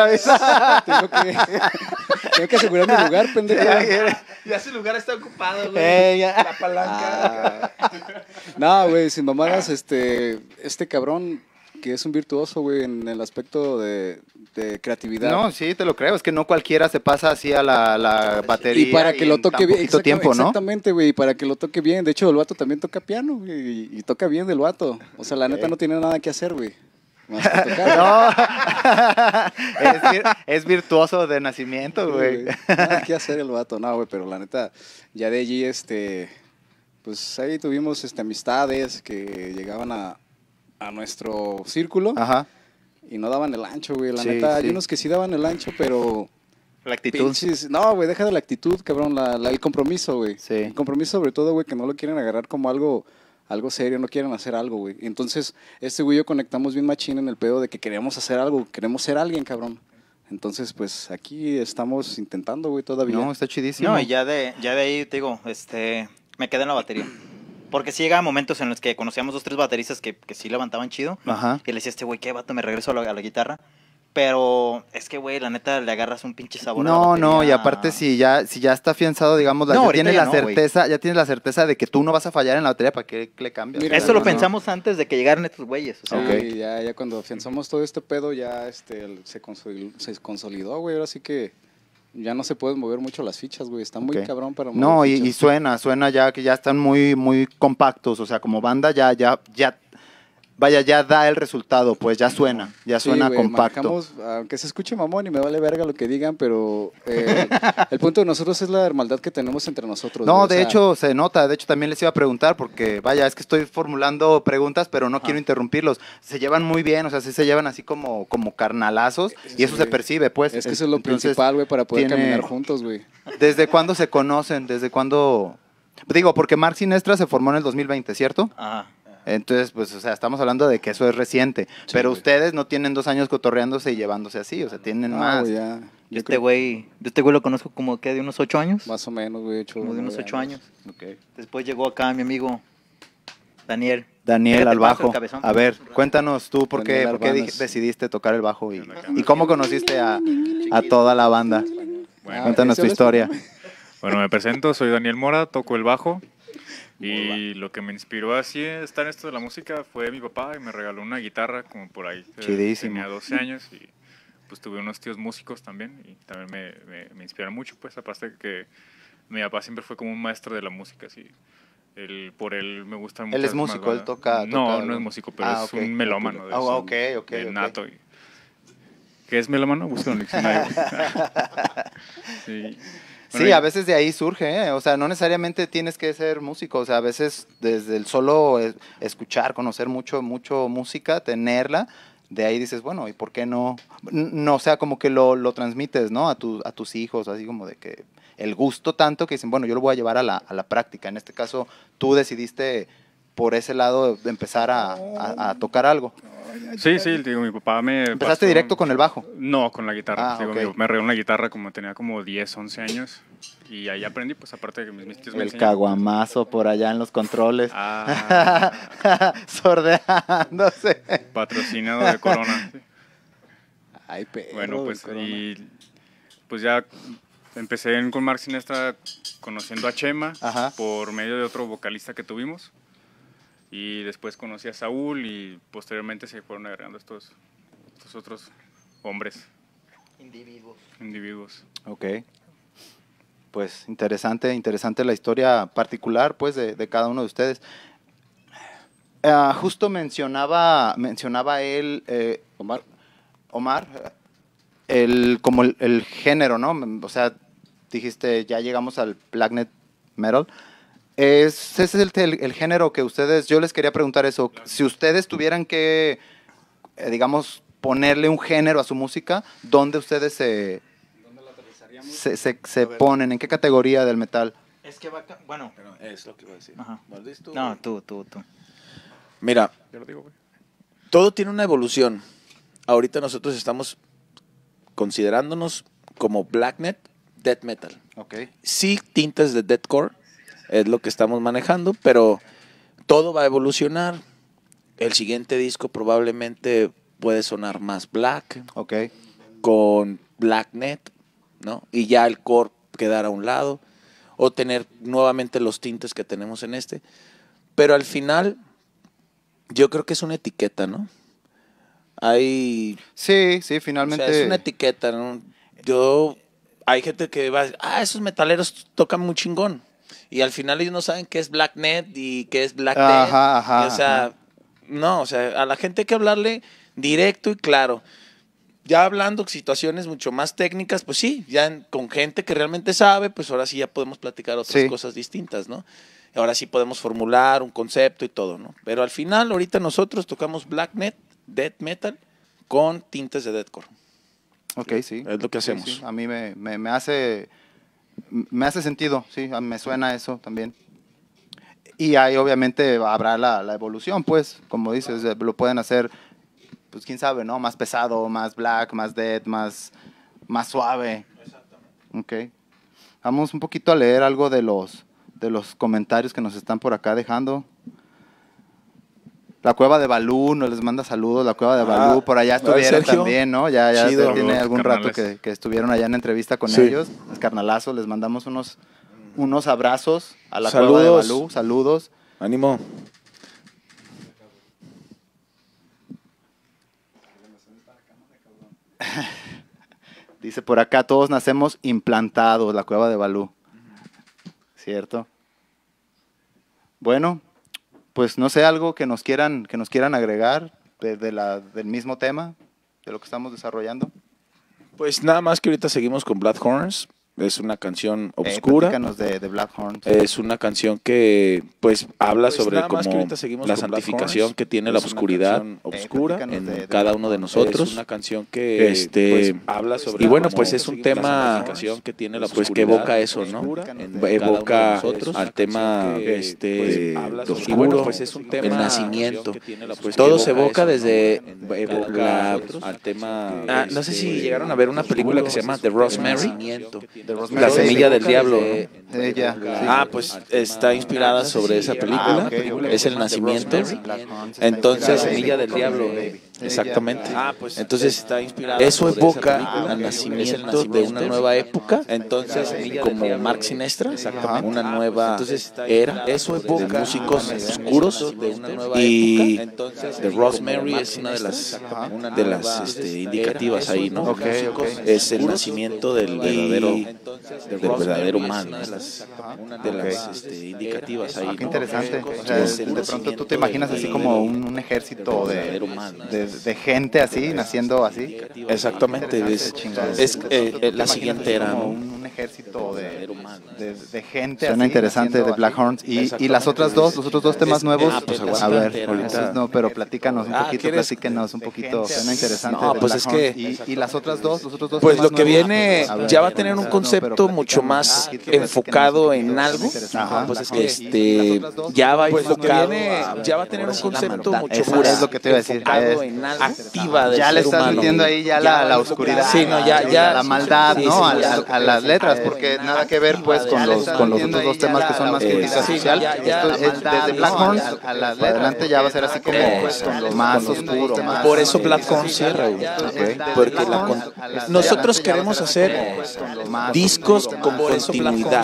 Speaker 2: Tengo que asegurar mi lugar, pendejo.
Speaker 5: Ya su lugar está ocupado, güey.
Speaker 3: Ya.
Speaker 5: La palanca.
Speaker 2: No, güey, sin mamadas, este cabrón que es un virtuoso, güey, en el aspecto de creatividad.
Speaker 3: No, sí, te lo creo. Es que no cualquiera se pasa así a la batería.
Speaker 2: Y para que lo
Speaker 3: en
Speaker 2: toque
Speaker 3: tan
Speaker 2: bien,
Speaker 3: poquito tiempo, ¿no?
Speaker 2: exactamente, güey, y para que lo toque bien. De hecho, el vato también toca piano, güey, y toca bien del vato. O sea, la neta no tiene nada que hacer, güey. Más que tocar.
Speaker 3: No, es virtuoso de nacimiento, güey.
Speaker 2: Nada que hacer el vato, no, güey, pero la neta, ya de allí, pues ahí tuvimos amistades que llegaban a a nuestro círculo
Speaker 3: Ajá.
Speaker 2: y no daban el ancho, güey. La
Speaker 3: Sí,
Speaker 2: neta, hay
Speaker 3: sí.
Speaker 2: unos que sí daban el ancho, pero...
Speaker 4: La actitud.
Speaker 2: No, güey, deja de la actitud, cabrón, el compromiso, güey.
Speaker 3: Sí.
Speaker 2: El compromiso sobre todo, güey, que no lo quieren agarrar como algo serio, no quieren hacer algo, güey. Entonces, güey y yo conectamos bien machín en el pedo de que queremos hacer algo, queremos ser alguien, cabrón. Entonces, pues, aquí estamos intentando, güey, todavía.
Speaker 3: No, está chidísimo.
Speaker 4: No, y ya de ahí, te digo, me quedé en la batería. Porque sí llegaban momentos en los que conocíamos 2, 3 bateristas que sí levantaban chido.
Speaker 3: Ajá.
Speaker 4: Y le decía qué vato, me regreso a la guitarra. Pero es que, güey, la neta, le agarras un pinche sabor a la
Speaker 3: No,
Speaker 4: batería.
Speaker 3: no, y aparte si ya está afianzado, digamos,
Speaker 4: No,
Speaker 3: ya
Speaker 4: ahorita
Speaker 3: tienes
Speaker 4: ya
Speaker 3: la
Speaker 4: no, güey.
Speaker 3: certeza, ya tienes la certeza de que tú no vas a fallar en la batería, ¿para qué le cambias?
Speaker 2: Mira,
Speaker 4: Eso lo
Speaker 2: no.
Speaker 4: pensamos antes de que llegaran estos güeyes. O sea,
Speaker 2: Sí, ya cuando afianzamos todo este pedo, ya se consolidó, güey. Ahora sí que ya no se pueden mover mucho las fichas, güey. Está muy
Speaker 3: Ok.
Speaker 2: cabrón para mover
Speaker 3: No,
Speaker 2: fichas.
Speaker 3: y suena ya que ya están muy, muy compactos, o sea, como banda vaya, ya da el resultado, pues ya suena
Speaker 2: Sí, güey,
Speaker 3: compacto.
Speaker 2: manejamos, aunque se escuche mamón y me vale verga lo que digan, pero el punto de nosotros es la hermandad que tenemos entre nosotros.
Speaker 3: No,
Speaker 2: güey, o
Speaker 3: de
Speaker 2: sea,
Speaker 3: hecho se nota, de hecho también les iba a preguntar porque vaya, es que estoy formulando preguntas, pero no quiero interrumpirlos. Se llevan muy bien, o sea, sí se llevan así como carnalazos y eso se
Speaker 2: güey.
Speaker 3: percibe, pues.
Speaker 2: Es que eso es lo
Speaker 3: Entonces,
Speaker 2: principal, güey, para poder
Speaker 3: tiene-
Speaker 2: caminar juntos, güey.
Speaker 3: ¿Desde cuándo se conocen? ¿Desde cuándo? Digo, porque Mark Sinestra se formó en el 2020, ¿cierto?
Speaker 4: ajá.
Speaker 3: Entonces, pues, o sea, estamos hablando de que eso es reciente, pero ustedes no tienen 2 años cotorreándose y llevándose así, o sea, tienen más.
Speaker 2: Güey, ya. Yo
Speaker 4: Este
Speaker 2: creo-
Speaker 4: güey lo conozco como que de unos 8 años.
Speaker 2: Más o menos, güey.
Speaker 4: Como de unos 8 años.
Speaker 3: Ok.
Speaker 4: Después llegó acá mi amigo Daniel.
Speaker 3: Daniel
Speaker 4: Fíjate,
Speaker 3: al bajo.
Speaker 4: el cabezón.
Speaker 3: A ver, cuéntanos tú por qué,
Speaker 2: Daniel Arbanas.
Speaker 3: decidiste tocar el bajo y cómo conociste a toda la banda.
Speaker 7: Bueno,
Speaker 3: Cuéntanos tu
Speaker 2: ¿sí hablas
Speaker 3: historia.
Speaker 7: Bueno, me presento, soy Daniel Mora, toco el bajo. Y lo que me inspiró así a estar en esto de la música fue mi papá y me regaló una guitarra como por ahí.
Speaker 3: Chidísimo.
Speaker 7: Tenía 12 años y pues tuve unos tíos músicos también y también me inspiraron mucho, pues aparte de que mi papá siempre fue como un maestro de la música, así. Por él me gustan mucho.
Speaker 3: Él es músico, él toca.
Speaker 7: No, no es músico, pero es
Speaker 3: ok.
Speaker 7: un melómano. de
Speaker 3: Ah,
Speaker 7: eso,
Speaker 3: ok.
Speaker 7: de nato. ¿Qué es melómano? Busca un diccionario. Sí. Bueno,
Speaker 3: Sí,
Speaker 7: y-
Speaker 3: a veces de ahí surge, ¿eh? O sea, no necesariamente tienes que ser músico, o sea, a veces desde el solo escuchar, conocer mucho música, tenerla, de ahí dices, bueno, ¿y por qué no? No, o sea, como que lo transmites, ¿no? A tus hijos, así como de que el gusto tanto que dicen, bueno, yo lo voy a llevar a la práctica. En este caso, tú decidiste por ese lado de empezar a tocar algo.
Speaker 7: Sí, digo, mi papá me...
Speaker 3: ¿Empezaste directo con el bajo?
Speaker 7: No, con la guitarra.
Speaker 3: Ah,
Speaker 7: Digo,
Speaker 3: ok.
Speaker 7: me regaló una guitarra como tenía como 10, 11 años. Y ahí aprendí, pues aparte de que mis tíos me
Speaker 3: El
Speaker 7: enseñaron.
Speaker 3: caguamazo por allá en los controles.
Speaker 7: Ah,
Speaker 3: Sordeándose.
Speaker 7: patrocinado de Corona. Sí.
Speaker 2: Ay, perro.
Speaker 7: Bueno, pues
Speaker 2: Corona.
Speaker 7: y pues ya empecé con Mark Sinestra conociendo a Chema
Speaker 3: Ajá.
Speaker 7: por medio de otro vocalista que tuvimos. Y después conocí a Saúl y posteriormente se fueron agregando estos otros hombres, individuos.
Speaker 3: Ok. Pues interesante la historia particular, pues, de cada uno de ustedes. Justo mencionaba él, Omar, como el género, ¿no? O sea, dijiste, ya llegamos al Black Metal. Ese es el género que ustedes, yo les quería preguntar eso, si ustedes tuvieran que, digamos, ponerle un género a su música, ¿dónde ustedes se ponen? ¿En qué categoría del metal?
Speaker 4: Es que va bueno.
Speaker 5: Pero es lo que iba a decir.
Speaker 4: Ajá.
Speaker 5: ¿Maldís tú?
Speaker 4: No, tú.
Speaker 5: Mira,
Speaker 7: Yo lo digo, güey.
Speaker 5: todo tiene una evolución. Ahorita nosotros estamos considerándonos como blacknet, death metal.
Speaker 3: Ok.
Speaker 5: Sí, tintas de deathcore es lo que estamos manejando, pero todo va a evolucionar. El siguiente disco probablemente puede sonar más black,
Speaker 3: Ok.
Speaker 5: con blacknet, ¿no? Y ya el core quedar a un lado, o tener nuevamente los tintes que tenemos en este. Pero al final, yo creo que es una etiqueta, ¿no? Hay
Speaker 3: Sí,
Speaker 5: o
Speaker 3: finalmente.
Speaker 5: sea, es una etiqueta, ¿no? Hay gente que va a decir, esos metaleros tocan muy chingón. Y al final ellos no saben qué es blacknet y qué es black death.
Speaker 3: Ajá,
Speaker 5: Y, o sea,
Speaker 3: ajá.
Speaker 5: no, o sea, a la gente hay que hablarle directo y claro. Ya hablando de situaciones mucho más técnicas, pues sí, con gente que realmente sabe, pues ahora sí ya podemos platicar otras
Speaker 3: Sí.
Speaker 5: cosas distintas, ¿no? ahora sí podemos formular un concepto y todo, ¿no? Pero al final, ahorita nosotros tocamos death metal con tintes de deathcore.
Speaker 3: Ok, sí.
Speaker 5: Es lo que
Speaker 3: Sí,
Speaker 5: hacemos.
Speaker 3: sí. A mí me hace sentido, sí, a mí me suena eso también. Y ahí obviamente habrá la evolución, pues, como dices, lo pueden hacer, pues quién sabe, ¿no? Más pesado, más black, más death, más suave. Exactamente. Ok. Vamos un poquito a leer algo de los comentarios que nos están por acá dejando. La Cueva de Balú nos les manda saludos, la Cueva de Balú, por allá estuvieron
Speaker 5: Sergio.
Speaker 3: también, ¿no? Ya
Speaker 5: Chido.
Speaker 3: tiene
Speaker 7: Los
Speaker 3: algún rato
Speaker 7: carnales.
Speaker 3: que estuvieron allá en entrevista con
Speaker 5: Sí.
Speaker 3: ellos. Los carnalazos, les mandamos unos abrazos a la Cueva de
Speaker 5: Saludos.
Speaker 3: Balú, saludos.
Speaker 5: Ánimo.
Speaker 3: Dice por acá, todos nacemos implantados, la Cueva de Balú. ¿Cierto? Bueno, pues no sé, algo que nos quieran agregar del mismo tema, de lo que estamos desarrollando.
Speaker 5: Pues nada más que ahorita seguimos con Blood Horns. Es una canción obscura.
Speaker 3: Platícanos de Black Horn.
Speaker 5: Es una canción que pues habla
Speaker 3: Pues
Speaker 5: sobre
Speaker 3: nada más que
Speaker 5: como
Speaker 3: ahorita seguimos
Speaker 5: la
Speaker 3: con Black
Speaker 5: santificación
Speaker 3: Horns.
Speaker 5: que tiene
Speaker 3: Es
Speaker 5: la
Speaker 3: una
Speaker 5: oscuridad
Speaker 3: canción,
Speaker 5: obscura
Speaker 3: platícanos
Speaker 5: en
Speaker 3: de
Speaker 5: cada
Speaker 3: Black
Speaker 5: uno de
Speaker 3: Horns.
Speaker 5: nosotros.
Speaker 3: Es una
Speaker 5: canción que pues, habla sobre y bueno, pues es un tema que tiene la pues que evoca eso, ¿no? Evoca al tema oscuro, pues es un tema el nacimiento. Pues todo se evoca desde evoca al tema no sé si llegaron a ver una película que se llama The Rosemary. La semilla del diablo. Pues está inspirada sobre esa película. Es el nacimiento. Entonces, semilla del diablo. Exactamente. Entonces, está inspirada. Eso evoca al nacimiento de una nueva época. Entonces, como Mark Sinestra, una nueva era. Eso evoca de músicos oscuros. Y The Rosemary es una de las indicativas ahí, ¿no? Es el nacimiento del verdadero mal, de las indicativas ahí.
Speaker 3: Qué interesante. O sea, de pronto tú te imaginas así como un ejército de gente así, naciendo así.
Speaker 5: Exactamente. La siguiente era, ¿no?
Speaker 3: Un ejército de gente. Suena interesante de Black Horns. Y los otros dos temas nuevos. A ver, ahorita. No, pero platícanos un poquito. Suena interesante.
Speaker 5: No, pues es que.
Speaker 3: Y los otros dos
Speaker 5: Pues
Speaker 3: temas
Speaker 5: lo que
Speaker 3: nuevos,
Speaker 5: viene ya va a tener un concepto mucho más enfocado en algo.
Speaker 3: Pues es que
Speaker 5: ya va enfocado. Ya va a tener un concepto mucho más
Speaker 3: es lo que te iba a decir.
Speaker 5: Activa del
Speaker 3: ya le
Speaker 5: ser
Speaker 3: estás
Speaker 5: humano.
Speaker 3: metiendo ahí ya la oscuridad.
Speaker 5: Sí, no, ya
Speaker 3: la maldad,
Speaker 5: sí,
Speaker 3: ¿no?
Speaker 5: sí,
Speaker 3: A las letras, porque nada que ver pues con los otros dos temas que son más crítica social. Esto es desde Black Horns adelante ya va a ser así como más oscuro.
Speaker 5: Por eso Black Horns cierra, porque nosotros queremos hacer discos con continuidad.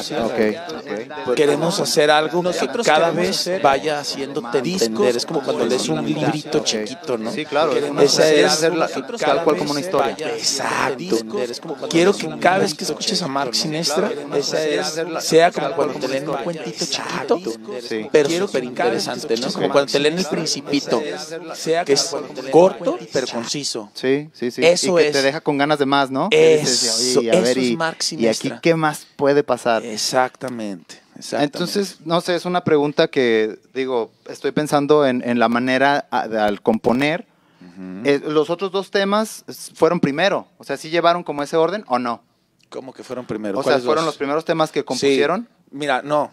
Speaker 5: Queremos hacer algo que cada vez vaya haciéndote entender. Es como cuando lees un librito chiquito, ¿no?
Speaker 3: Sí, claro.
Speaker 5: Esa es
Speaker 3: tal cual como una historia.
Speaker 5: Exacto. Quiero que cada vez que escuches a Mark Sinestra, sea como cuando te leen un cuentito chiquito, pero súper interesante, ¿no? Como cuando te leen El Principito, que es corto pero conciso.
Speaker 3: Sí.
Speaker 5: Eso
Speaker 3: y que te deja con ganas de más, ¿no?
Speaker 5: Eso es Mark
Speaker 3: y
Speaker 5: Sinestra.
Speaker 3: aquí, ¿qué más puede pasar?
Speaker 5: Exactamente.
Speaker 3: Entonces, no sé, es una pregunta que, digo, estoy pensando en la manera al componer. ¿Los otros dos temas fueron primero? O sea, ¿sí llevaron como ese orden o no?
Speaker 5: ¿Cómo que fueron primero?
Speaker 3: O sea, ¿fueron los primeros temas que compusieron?
Speaker 5: Sí. Mira, no.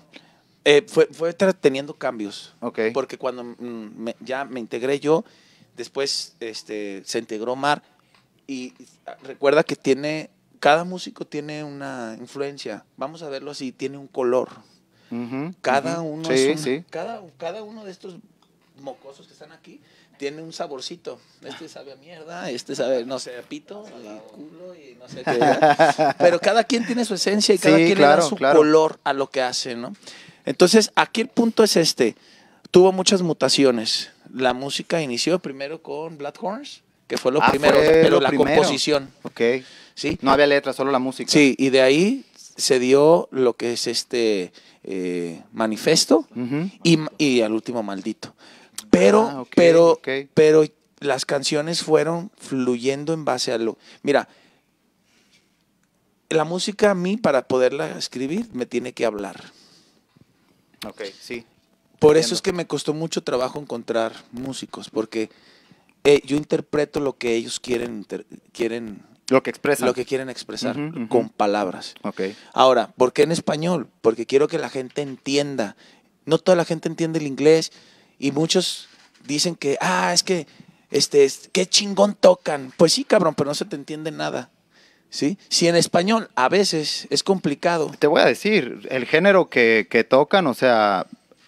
Speaker 5: Fue teniendo cambios. Porque cuando ya me integré yo, después se integró Mar. Y recuerda que cada músico tiene una influencia. Vamos a verlo así, tiene un color. Cada uno cada uno de estos mocosos que están aquí tiene un saborcito. Este sabe a mierda, este sabe, no sé, a pito, a culo y no sé qué. Pero cada quien tiene su esencia y cada quien le da su color a lo que hace, ¿no? Entonces, aquí el punto es tuvo muchas mutaciones. La música inició primero con Blood Horns, que fue lo primero, pero la composición. ¿Sí?
Speaker 3: No había letras, solo la música.
Speaker 5: Sí, y de ahí se dio lo que es Manifesto y al último Maldito. Pero las canciones fueron fluyendo en base a lo... Mira, la música a mí, para poderla escribir, me tiene que hablar.
Speaker 3: Ok, sí.
Speaker 5: Por eso es que me costó mucho trabajo encontrar músicos, porque yo interpreto lo que ellos quieren
Speaker 3: Lo que expresan.
Speaker 5: lo que quieren expresar
Speaker 3: Ujú, ujú.
Speaker 5: con palabras.
Speaker 3: Ok.
Speaker 5: Ahora, ¿por qué en español? Porque quiero que la gente entienda. No toda la gente entiende el inglés y muchos dicen que, es que, qué chingón tocan. Pues sí, cabrón, pero no se te entiende nada. ¿Sí? Si en español a veces es complicado.
Speaker 3: Te voy a decir, el género que tocan, o sea,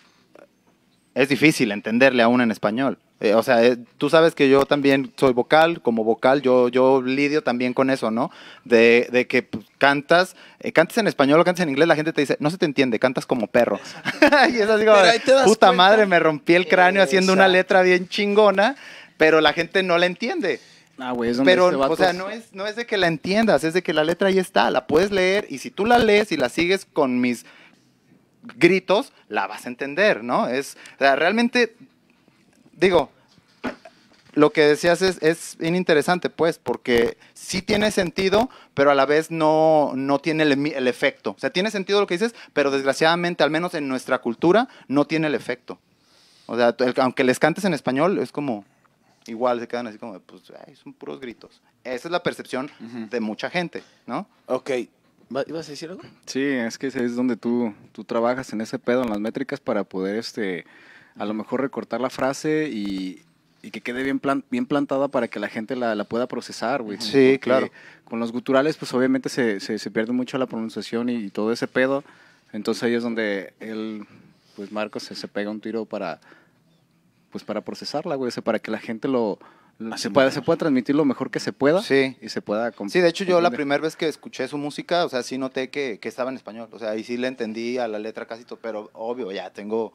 Speaker 3: es difícil entenderle aún en español. O sea, tú sabes que yo también soy vocal, como vocal yo lidio también con eso, ¿no? De que pues, cantas en español o cantas en inglés, la gente te dice, no se te entiende, cantas como perro. Y es así como,
Speaker 5: Pero ahí te das
Speaker 3: puta
Speaker 5: cuenta.
Speaker 3: madre, me rompí el cráneo haciendo una letra bien chingona, pero la gente no la entiende.
Speaker 2: Güey, es donde
Speaker 3: Pero,
Speaker 2: este vato
Speaker 3: o sea, no es de que la entiendas, es de que la letra ahí está, la puedes leer y si tú la lees y la sigues con mis gritos, la vas a entender, ¿no? O sea, realmente, digo, lo que decías es bien interesante, pues, porque sí tiene sentido, pero a la vez no tiene el efecto. O sea, tiene sentido lo que dices, pero desgraciadamente, al menos en nuestra cultura, no tiene el efecto. O sea, aunque les cantes en español, es como... Igual se quedan así como, pues, son puros gritos. Esa es la percepción de mucha gente, ¿no?
Speaker 5: Ok. ¿Ibas a decir algo?
Speaker 2: Sí, es que es donde tú trabajas en ese pedo, en las métricas, para poder a lo mejor recortar la frase y que quede bien plantada para que la gente la pueda procesar, güey.
Speaker 3: Sí,
Speaker 2: Porque
Speaker 3: claro.
Speaker 2: Con los guturales, pues obviamente se pierde mucho la pronunciación y todo ese pedo. Entonces ahí es donde pues Marcos se pega un tiro para procesarla, güey, o sea, para que la gente se pueda transmitir lo mejor que se pueda.
Speaker 3: Sí.
Speaker 2: Y se pueda
Speaker 3: Sí, de hecho yo la
Speaker 2: comprender.
Speaker 3: primera vez que escuché su música, o sea, sí noté que estaba en español, o sea, y sí le entendí a la letra casi todo, pero obvio, ya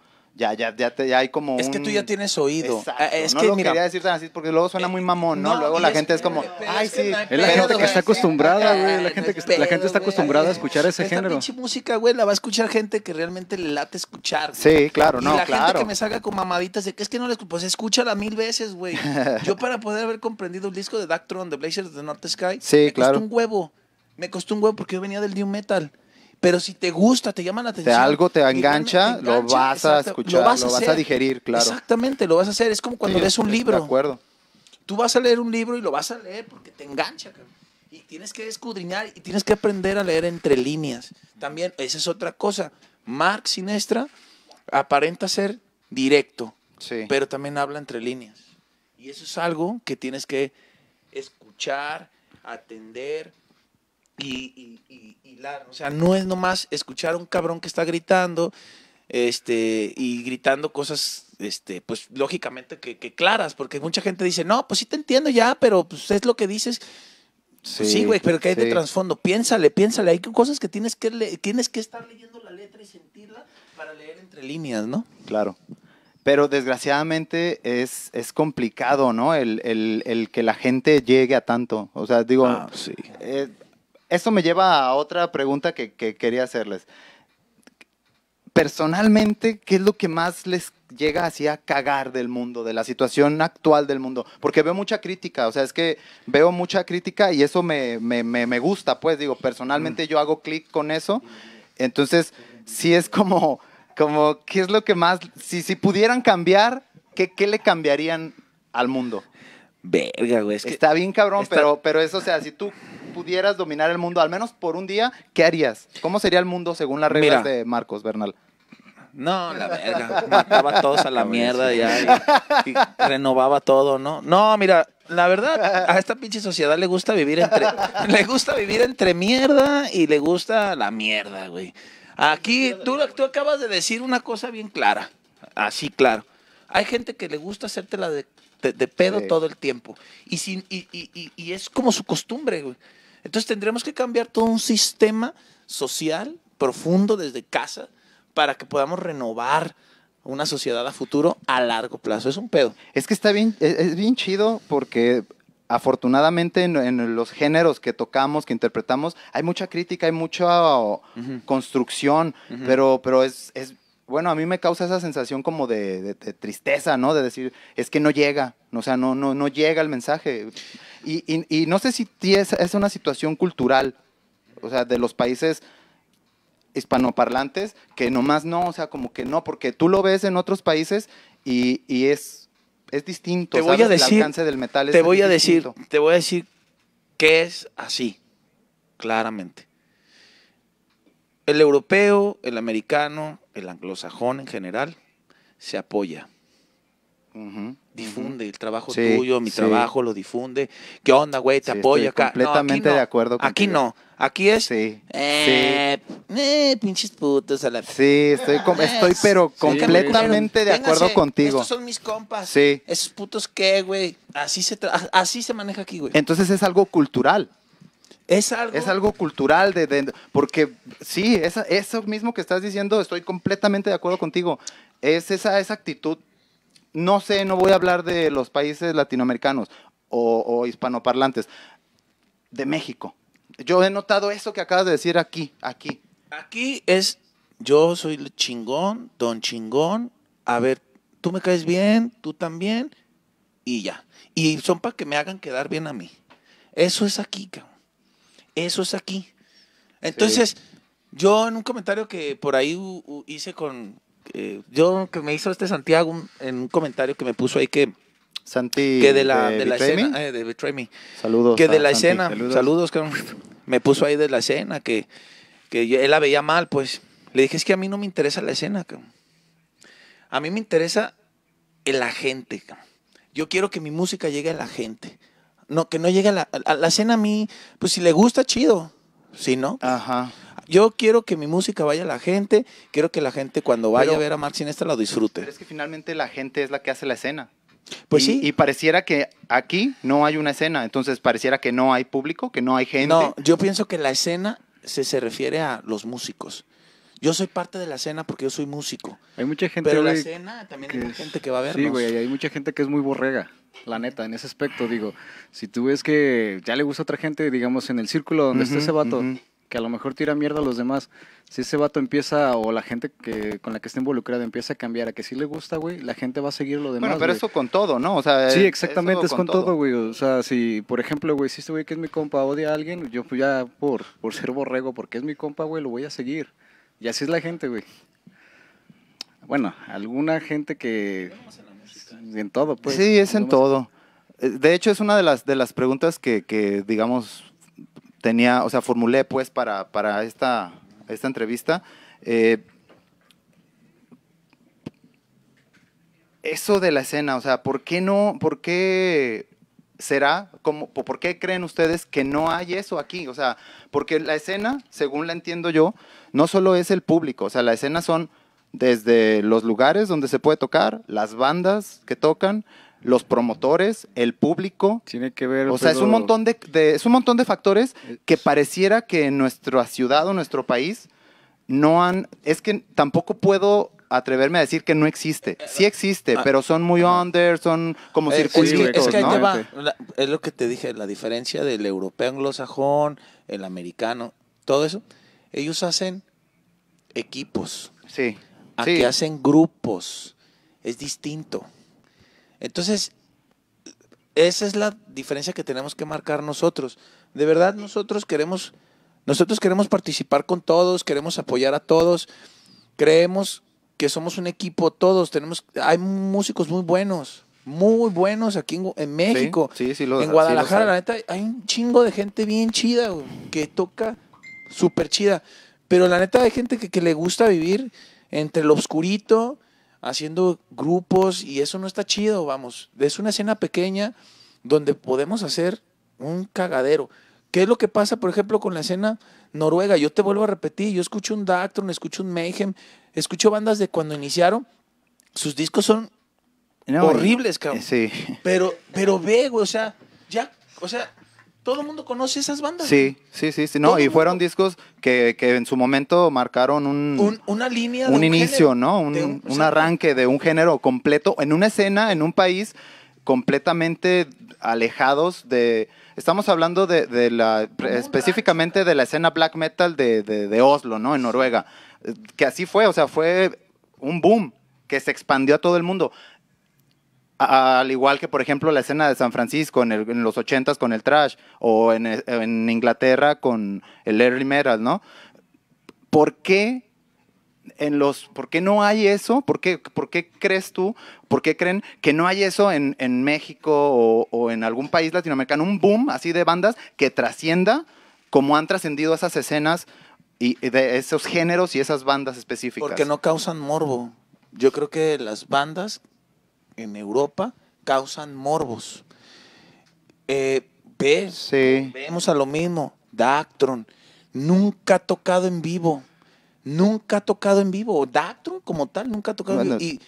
Speaker 3: hay como
Speaker 5: Es que tú ya tienes oído.
Speaker 3: Exacto.
Speaker 5: Es
Speaker 3: no
Speaker 5: que,
Speaker 3: lo
Speaker 5: mira,
Speaker 3: quería decir tan así porque luego suena muy mamón, ¿no?
Speaker 5: no,
Speaker 3: Luego
Speaker 5: y
Speaker 3: la
Speaker 5: es
Speaker 3: gente es
Speaker 5: que-
Speaker 3: como,
Speaker 5: pero
Speaker 3: ay,
Speaker 5: es que
Speaker 3: sí.
Speaker 5: no hay
Speaker 2: Es la
Speaker 5: pedo,
Speaker 2: gente que está acostumbrada, güey, la gente que está acostumbrada a escuchar ese
Speaker 5: Esta
Speaker 2: género.
Speaker 5: pinche música, güey, la va a escuchar gente que realmente le late escuchar. güey.
Speaker 3: Sí, claro,
Speaker 5: Y
Speaker 3: no,
Speaker 5: la gente
Speaker 3: claro.
Speaker 5: que me salga con mamaditas de que es que no le pues escúchala 1000 veces, güey. Yo para poder haber comprendido el disco de Dactron, The Blazers de North Sky,
Speaker 3: Sí,
Speaker 5: me
Speaker 3: claro.
Speaker 5: costó un huevo. Me costó un huevo porque yo venía del new metal. Pero si te gusta, te llama la
Speaker 3: Si
Speaker 5: atención.
Speaker 3: algo te
Speaker 5: y
Speaker 3: engancha,
Speaker 5: realmente te
Speaker 3: lo vas a
Speaker 5: exacto,
Speaker 3: escuchar, lo vas a
Speaker 5: hacer.
Speaker 3: digerir, claro.
Speaker 5: Exactamente, lo vas a hacer. Es como cuando
Speaker 3: Sí,
Speaker 5: lees un
Speaker 3: estoy
Speaker 5: libro.
Speaker 3: De acuerdo.
Speaker 5: Tú vas a leer un libro y lo vas a leer porque te engancha, cabrón. Y tienes que escudriñar y tienes que aprender a leer entre líneas. También, esa es otra cosa. Mark Sinestra aparenta ser directo,
Speaker 3: Sí.
Speaker 5: pero también habla entre líneas. Y eso es algo que tienes que escuchar, atender y hilar. O sea, no es nomás escuchar a un cabrón que está gritando y gritando cosas, pues lógicamente que claras, porque mucha gente dice, no, pues sí te entiendo ya, pero pues es lo que dices. Pues sí, güey, pero ¿qué hay de
Speaker 3: sí.
Speaker 5: trasfondo? Piénsale. Hay cosas que tienes que estar leyendo la letra y sentirla para leer entre líneas, ¿no?
Speaker 3: Claro. Pero desgraciadamente es complicado, ¿no? El que la gente llegue a tanto. O sea, digo,
Speaker 5: Sí.
Speaker 3: eso me lleva a otra pregunta que quería hacerles. Personalmente, ¿qué es lo que más les llega así a cagar del mundo, de la situación actual del mundo? Porque veo mucha crítica, o sea, es que veo mucha crítica y eso me gusta, pues, digo, personalmente yo hago clic con eso. Entonces, sí es como ¿qué es lo que más, si pudieran cambiar, ¿qué le cambiarían al mundo?
Speaker 5: Verga, güey. Es que
Speaker 3: Está bien cabrón,
Speaker 5: está-
Speaker 3: pero eso, o sea, si tú pudieras dominar el mundo, al menos por un día, ¿qué harías? ¿Cómo sería el mundo según las reglas
Speaker 5: Mira.
Speaker 3: de Marcos Bernal?
Speaker 5: No, la verga. Mataba a todos a la mierda ya y renovaba todo, ¿no? No, mira, la verdad, a esta pinche sociedad le gusta vivir entre mierda y le gusta la mierda, güey. Aquí, tú acabas de decir una cosa bien clara. Así, claro. Hay gente que le gusta hacértela de pedo
Speaker 3: Sí.
Speaker 5: todo el tiempo. Y es como su costumbre, güey. Entonces tendremos que cambiar todo un sistema social profundo desde casa para que podamos renovar una sociedad a futuro a largo plazo. Es un pedo.
Speaker 3: Es que está bien, es bien chido porque afortunadamente en los géneros que tocamos, que interpretamos, hay mucha crítica, hay mucha construcción, pero es bueno, a mí me causa esa sensación como de tristeza, ¿no? De decir, es que no llega, o sea, no llega el mensaje. Y no sé si es una situación cultural, o sea, de los países. hispanoparlantes que nomás no, o sea, como que no, porque tú lo ves en otros países y es distinto,
Speaker 5: Te voy
Speaker 3: ¿sabes?
Speaker 5: a decir,
Speaker 3: el alcance del metal
Speaker 5: te voy a
Speaker 3: distinto.
Speaker 5: decir que es así, claramente. El europeo, el americano, el anglosajón en general, se apoya.
Speaker 3: Ujú,
Speaker 5: Difunde el trabajo
Speaker 3: Sí,
Speaker 5: tuyo, mi
Speaker 3: sí.
Speaker 5: trabajo lo difunde. ¿Qué onda, güey? Te
Speaker 3: Sí,
Speaker 5: apoyo
Speaker 3: estoy
Speaker 5: acá.
Speaker 3: completamente de acuerdo
Speaker 5: Aquí
Speaker 3: contigo.
Speaker 5: no. Aquí es.
Speaker 3: Sí,
Speaker 5: Pinches putos a la.
Speaker 3: Sí, estoy pero
Speaker 5: Sácame,
Speaker 3: completamente de
Speaker 5: véngase,
Speaker 3: acuerdo contigo.
Speaker 5: Estos son mis compas.
Speaker 3: Sí.
Speaker 5: Esos putos qué, güey. Así se maneja aquí, güey.
Speaker 3: Entonces es algo cultural.
Speaker 5: Es algo.
Speaker 3: Es algo cultural, porque sí, eso mismo que estás diciendo, estoy completamente de acuerdo contigo. Es esa actitud. No sé, no voy a hablar de los países latinoamericanos o hispanoparlantes, de México. Yo he notado eso que acabas de decir aquí.
Speaker 5: Aquí es. Yo soy el chingón, don chingón. A ver, tú me caes bien, tú también. Y ya. Y son para que me hagan quedar bien a mí. Eso es aquí, cabrón. Eso es aquí. Entonces, yo en un comentario que por ahí hice que me hizo Santiago, en un comentario que me puso ahí que
Speaker 3: Santi,
Speaker 5: de la
Speaker 3: Betray Me.
Speaker 5: escena, de Betray Me.
Speaker 3: Saludos.
Speaker 5: Que de
Speaker 3: a
Speaker 5: la
Speaker 3: Santi.
Speaker 5: escena, saludos, cabrón. Me puso ahí de la escena, que él la veía mal, pues. Le dije, es que a mí no me interesa la escena, cabrón. A mí me interesa la gente, cabrón. Yo quiero que mi música llegue a la gente. No, que no llegue a la escena a mí, pues si le gusta, chido. Si no,
Speaker 3: Ajá.
Speaker 5: yo quiero que mi música vaya a la gente, quiero que la gente cuando vaya
Speaker 3: Pero-
Speaker 5: a ver a Mark Siniestra lo disfrute.
Speaker 3: Pero es que finalmente la gente es la que hace la escena.
Speaker 5: Pues
Speaker 3: y,
Speaker 5: sí.
Speaker 3: Y pareciera que aquí no hay una escena, entonces pareciera que no hay público, que no hay gente.
Speaker 5: No, yo pienso que la escena se refiere a los músicos. Yo soy parte de la escena porque yo soy músico.
Speaker 2: Hay mucha gente,
Speaker 5: Pero la
Speaker 2: güey,
Speaker 5: escena también
Speaker 2: que
Speaker 5: hay
Speaker 2: es-
Speaker 5: gente que va a vernos.
Speaker 2: Sí, güey, hay mucha gente que es muy borrega, la neta, en ese aspecto, digo. Si tú ves que ya le gusta a otra gente, digamos, en el círculo donde está
Speaker 3: Ujú,
Speaker 2: ese vato,
Speaker 3: ujú.
Speaker 2: que a lo mejor tira mierda a los demás, si ese vato empieza, o la gente con la que está involucrada empieza a cambiar, a que sí le gusta, güey, la gente va a seguir lo demás,
Speaker 3: Bueno, pero
Speaker 2: güey.
Speaker 3: eso con todo, ¿no? O sea,
Speaker 2: Sí, exactamente,
Speaker 3: eso
Speaker 2: es con todo, güey. O sea, si, por ejemplo, güey, si este güey que es mi compa odia a alguien, yo pues ya por ser borrego, porque es mi compa, güey, lo voy a seguir. Y así es la gente, güey. Bueno, alguna gente que... En todo, pues.
Speaker 3: Sí, es en
Speaker 2: Vamos-
Speaker 3: todo. De hecho, es una de las preguntas que digamos, tenía, o sea, formulé pues para esta entrevista. Eso de la escena, o sea, ¿por qué será, por qué creen ustedes que no hay eso aquí? O sea, porque la escena, según la entiendo yo, no solo es el público, o sea, la escena son desde los lugares donde se puede tocar, las bandas que tocan, los promotores, el público.
Speaker 2: Tiene que ver...
Speaker 3: O sea, es un montón de factores que pareciera que en nuestra ciudad o nuestro país no han... Es que tampoco puedo atreverme a decir que no existe. Sí existe, pero son muy under, son como circuitos,
Speaker 5: es que ahí
Speaker 3: ¿no?
Speaker 5: te va. Es lo que te dije, la diferencia del europeo anglosajón, el americano, todo eso. Ellos hacen equipos.
Speaker 3: Sí.
Speaker 5: Aquí
Speaker 3: Sí.
Speaker 5: hacen grupos. Es distinto. Entonces, esa es la diferencia que tenemos que marcar nosotros. De verdad, nosotros queremos participar con todos, queremos apoyar a todos. Creemos que somos un equipo todos. Hay músicos muy buenos aquí en México.
Speaker 3: Sí,
Speaker 5: En Guadalajara, la neta, hay un chingo de gente bien chida, güey, que toca súper chida. Pero la neta hay gente que le gusta vivir entre lo oscurito, haciendo grupos, y eso no está chido, vamos. Es una escena pequeña donde podemos hacer un cagadero. ¿Qué es lo que pasa, por ejemplo, con la escena noruega? Yo te vuelvo a repetir, yo escucho un Dactron, escucho un Mayhem, escucho bandas de cuando iniciaron, sus discos son horribles, cabrón.
Speaker 3: Sí.
Speaker 5: Pero ve, güey, o sea, todo el mundo conoce esas bandas.
Speaker 3: Sí. No,
Speaker 5: Todo
Speaker 3: y
Speaker 5: el
Speaker 3: fueron
Speaker 5: mundo.
Speaker 3: discos que en su momento marcaron
Speaker 5: Una línea de
Speaker 3: un inicio,
Speaker 5: género,
Speaker 3: ¿no?
Speaker 5: de
Speaker 3: Un arranque de un género completo en una escena, en un país completamente alejados de... Estamos hablando específicamente de la escena black metal de Oslo, ¿no? En Noruega. Que así fue, o sea, fue un boom que se expandió a todo el mundo. Al igual que, por ejemplo, la escena de San Francisco en los 80s con el thrash, o en Inglaterra con el early metal, ¿no? ¿por qué ¿por qué no hay eso? ¿Por qué crees tú, por qué creen que no hay eso en México o en algún país latinoamericano? Un boom así de bandas que trascienda como han trascendido esas escenas y de esos géneros y esas bandas específicas.
Speaker 8: Porque no causan morbo. Yo creo que las bandas en Europa causan morbos. Vemos a lo mismo. Dactron nunca ha tocado en vivo. Dactron como tal nunca ha tocado en vivo.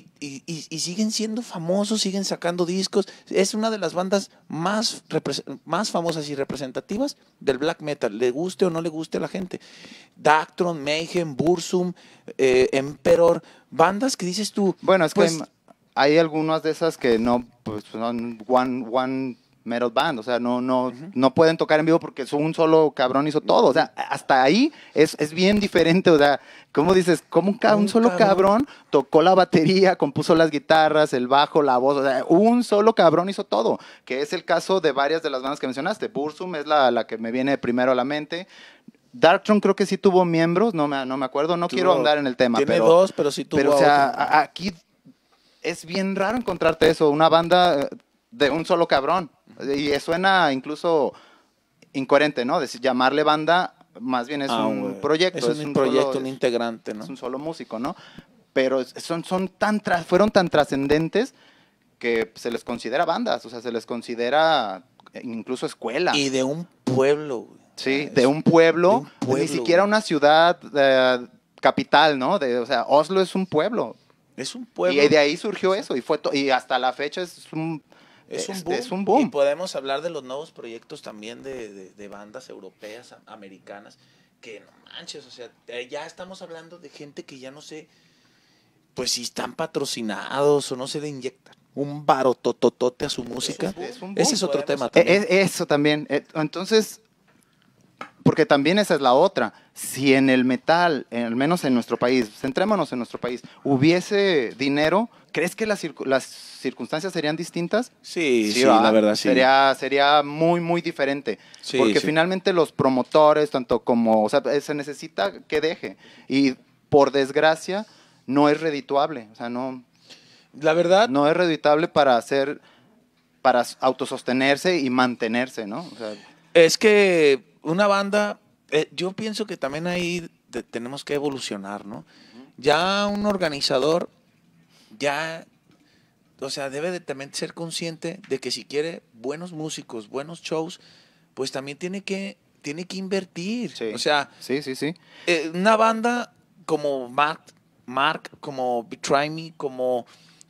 Speaker 8: Y siguen siendo famosos, siguen sacando discos. Es una de las bandas más famosas y representativas del black metal, le guste o no le guste a la gente. Dactron, Mayhem, Burzum, Emperor, bandas que dices tú.
Speaker 3: Bueno, es
Speaker 8: pues,
Speaker 3: que hay algunas de esas que no, pues son one metal band, o sea, no pueden tocar en vivo porque un solo cabrón hizo todo, o sea, hasta ahí es bien diferente, o sea, ¿cómo dices? ¿Cómo un solo cabrón tocó la batería, compuso las guitarras, el bajo, la voz? O sea, un solo cabrón hizo todo, que es el caso de varias de las bandas que mencionaste. Burzum es la que me viene primero a la mente. Darkthrone creo que sí tuvo miembros, no me acuerdo, no quiero ahondar en el tema.
Speaker 8: Tiene dos, pero sí tuvo.
Speaker 3: Pero, o sea, aquí es bien raro encontrarte eso, una banda de un solo cabrón. Y suena incluso incoherente, ¿no? Llamarle banda, más bien es un proyecto.
Speaker 8: Es un proyecto, un integrante, ¿no?
Speaker 3: Es un solo músico, ¿no? Pero fueron tan trascendentes que se les considera bandas, o sea, se les considera incluso escuela.
Speaker 8: Y de un pueblo.
Speaker 3: Sí, de un pueblo, ni siquiera una ciudad capital, ¿no? O sea, Oslo es un pueblo.
Speaker 8: Es un pueblo.
Speaker 3: Y de ahí surgió eso, y hasta la fecha es un boom.
Speaker 8: Y podemos hablar de los nuevos proyectos también de bandas europeas, americanas, que no manches, o sea, ya estamos hablando de gente que ya no sé, pues si están patrocinados o no se le inyectan un barotototote a su música. Ese es otro tema también.
Speaker 3: Eso también. Entonces, porque también esa es la otra. Si en el metal, al menos en nuestro país, centrémonos en nuestro país, hubiese dinero, ¿crees que las circunstancias serían distintas?
Speaker 8: Sí, la verdad sí.
Speaker 3: Sería muy, muy diferente.
Speaker 8: Sí,
Speaker 3: porque
Speaker 8: sí.
Speaker 3: finalmente los promotores, tanto como, o sea, se necesita que deje. Y por desgracia, no es redituable. O sea, no.
Speaker 8: La verdad.
Speaker 3: No es redituable para autosostenerse y mantenerse, ¿no? O sea,
Speaker 8: es que una banda, yo pienso que también ahí tenemos que evolucionar, ¿no? Ya un organizador, o sea, debe de también ser consciente de que si quiere buenos músicos, buenos shows, pues también tiene que invertir.
Speaker 3: Sí.
Speaker 8: O sea,
Speaker 3: sí.
Speaker 8: Una banda como Mark, como Betray Me, como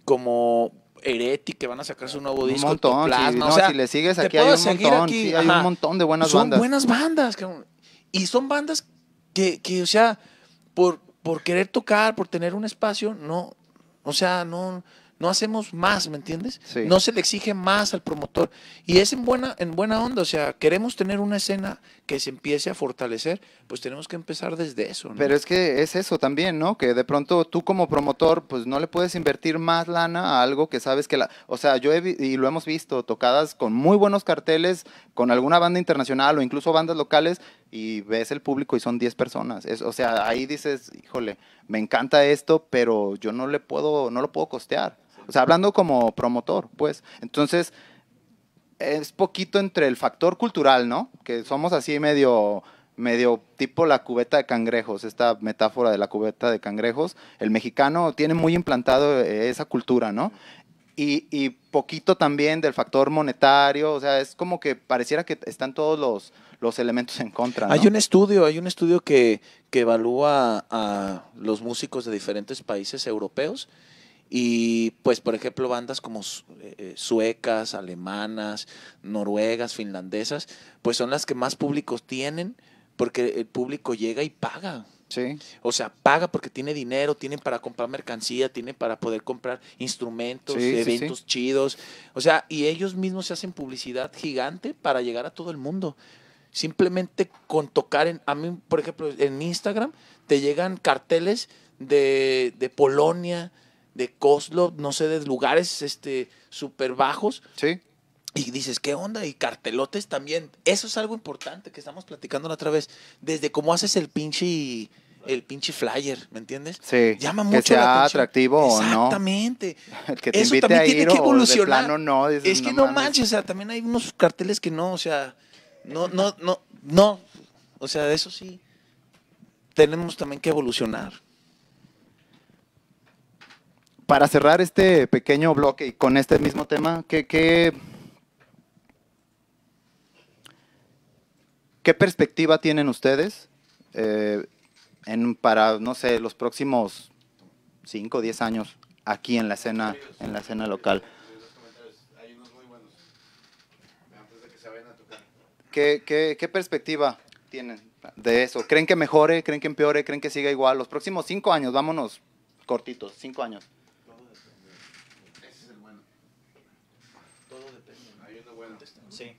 Speaker 8: Heretic, que van a sacar su nuevo disco,
Speaker 3: un montón,
Speaker 8: Plasma.
Speaker 3: Sí,
Speaker 8: o sea,
Speaker 3: si le sigues aquí hay un montón, sí, hay un montón de buenas bandas.
Speaker 8: Son buenas bandas, y son bandas que o sea, por querer tocar, por tener un espacio, no, o sea, no hacemos más, ¿me entiendes?
Speaker 3: Sí.
Speaker 8: No se le exige más al promotor. Y es en buena onda, o sea, queremos tener una escena que se empiece a fortalecer, pues tenemos que empezar desde eso, ¿no?
Speaker 3: Pero es que es eso también, ¿no? Que de pronto tú como promotor, pues no le puedes invertir más lana a algo que sabes que o sea, y lo hemos visto, tocadas con muy buenos carteles, con alguna banda internacional o incluso bandas locales, y ves el público y son 10 personas. O sea, ahí dices, híjole, me encanta esto, pero yo no lo puedo costear. O sea, hablando como promotor, pues. Entonces, es poquito entre el factor cultural, ¿no? Que somos así medio tipo la cubeta de cangrejos, esta metáfora de la cubeta de cangrejos. El mexicano tiene muy implantado esa cultura, ¿no? Y poquito también del factor monetario, o sea, es como que pareciera que están todos los elementos en contra, ¿no?
Speaker 8: Hay un estudio que evalúa a los músicos de diferentes países europeos. Y pues, por ejemplo, bandas como suecas, alemanas, noruegas, finlandesas, pues son las que más públicos tienen porque el público llega y paga.
Speaker 3: Sí.
Speaker 8: O sea, paga porque tiene dinero, tiene para comprar mercancía, tiene para poder comprar instrumentos, eventos chidos. O sea, y ellos mismos se hacen publicidad gigante para llegar a todo el mundo. Simplemente con tocar, a mí, por ejemplo, en Instagram te llegan carteles de Polonia, de Kozlov, no sé, de lugares súper bajos.
Speaker 3: Sí.
Speaker 8: Y dices, ¿qué onda? Y cartelotes también. Eso es algo importante que estamos platicando la otra vez. Desde cómo haces el pinche flyer, ¿me entiendes?
Speaker 3: Sí,
Speaker 8: Llama
Speaker 3: que
Speaker 8: mucho la
Speaker 3: sea
Speaker 8: atención.
Speaker 3: atractivo o no.
Speaker 8: Exactamente.
Speaker 3: El que te
Speaker 8: Eso
Speaker 3: invite
Speaker 8: también
Speaker 3: a
Speaker 8: tiene
Speaker 3: ir
Speaker 8: que
Speaker 3: o de
Speaker 8: evolucionar.
Speaker 3: plano no. Dices,
Speaker 8: Es que no
Speaker 3: mames.
Speaker 8: manches, o sea, también hay unos carteles que no, o sea, no. O sea, eso sí, tenemos también que evolucionar.
Speaker 3: Para cerrar este pequeño bloque y con este mismo tema, ¿qué perspectiva tienen ustedes para, no sé, los próximos 5 o 10 años aquí en la escena local? ¿Qué perspectiva tienen de eso? ¿Creen que mejore? ¿Creen que empeore? ¿Creen que siga igual? Los próximos 5 años, vámonos cortitos, 5 años.
Speaker 4: Sí.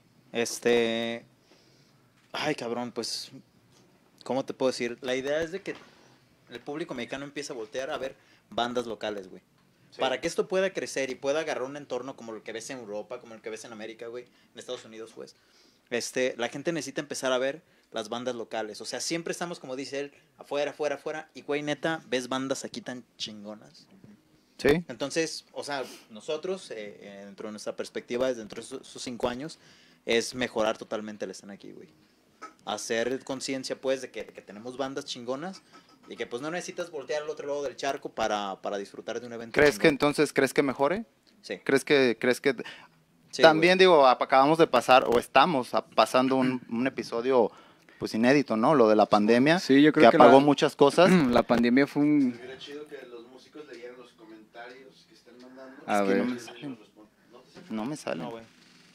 Speaker 4: Ay, cabrón, pues, ¿cómo te puedo decir? La idea es de que el público mexicano empiece a voltear a ver bandas locales, güey. Sí. Para que esto pueda crecer y pueda agarrar un entorno como el que ves en Europa, como el que ves en América, güey, en Estados Unidos, pues. La gente necesita empezar a ver las bandas locales. O sea, siempre estamos, como dice él, afuera. Y, güey, neta, ves bandas aquí tan chingonas.
Speaker 3: Sí.
Speaker 4: Entonces, o sea, nosotros, dentro de nuestra perspectiva, dentro de esos 5 años, es mejorar totalmente la escena aquí, güey. Hacer conciencia, pues, de que tenemos bandas chingonas y que, pues, no necesitas voltear al otro lado del charco para disfrutar de un evento.
Speaker 3: ¿Crees que mejore?
Speaker 4: Sí.
Speaker 3: ¿Crees que
Speaker 4: Sí,
Speaker 3: también,
Speaker 4: güey.
Speaker 3: digo, acabamos de pasar, o estamos pasando un episodio, pues, inédito, ¿no? Lo de la pandemia,
Speaker 2: Sí, yo creo
Speaker 3: que
Speaker 2: que
Speaker 3: apagó muchas cosas.
Speaker 2: La pandemia fue un...
Speaker 5: Hubiera chido que los músicos leyeran los comentarios que están mandando.
Speaker 2: A ver.
Speaker 3: No me salen. No me salen.
Speaker 4: No, güey.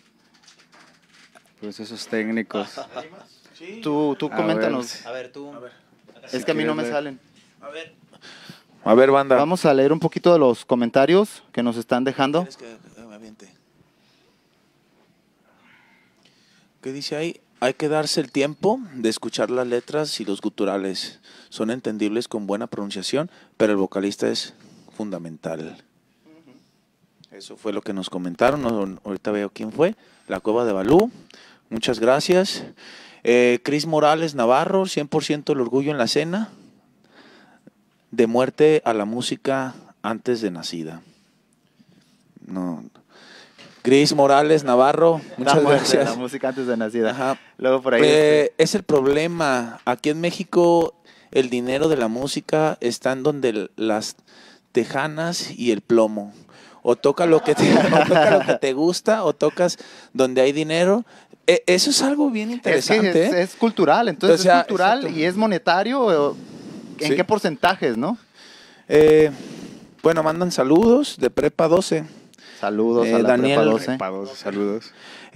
Speaker 2: Pues esos técnicos.
Speaker 3: Tú
Speaker 2: A
Speaker 3: coméntanos.
Speaker 4: A ver, tú.
Speaker 3: Es que a mí no me
Speaker 2: ver.
Speaker 3: salen.
Speaker 8: A ver, banda.
Speaker 3: Vamos a leer un poquito de los comentarios que nos están dejando.
Speaker 8: ¿Quieres que me aviente? ¿Qué dice ahí? Hay que darse el tiempo de escuchar las letras y los guturales. Son entendibles con buena pronunciación, pero el vocalista es fundamental. Eso fue lo que nos comentaron. Ahorita veo quién fue. La Cueva de Balú. Muchas gracias. Cris Morales Navarro, 100% el orgullo en la escena. De muerte a la música antes de nacida. No. Cris Morales Navarro, muchas gracias.
Speaker 3: La música antes de nacida.
Speaker 8: Ajá.
Speaker 3: Luego por ahí.
Speaker 8: Es el problema. Aquí en México el dinero de la música está en donde las tejanas y el plomo. O toca lo que te gusta, o tocas donde hay dinero. Eso es algo bien interesante.
Speaker 3: Es cultural, entonces
Speaker 8: O sea,
Speaker 3: es cultural
Speaker 8: exacto.
Speaker 3: y es monetario. ¿En
Speaker 8: Sí.
Speaker 3: qué porcentajes, no?
Speaker 8: Bueno, mandan saludos de Prepa 12.
Speaker 3: Saludos a la
Speaker 8: Daniel
Speaker 3: Prepa 12.
Speaker 2: Prepados, saludos.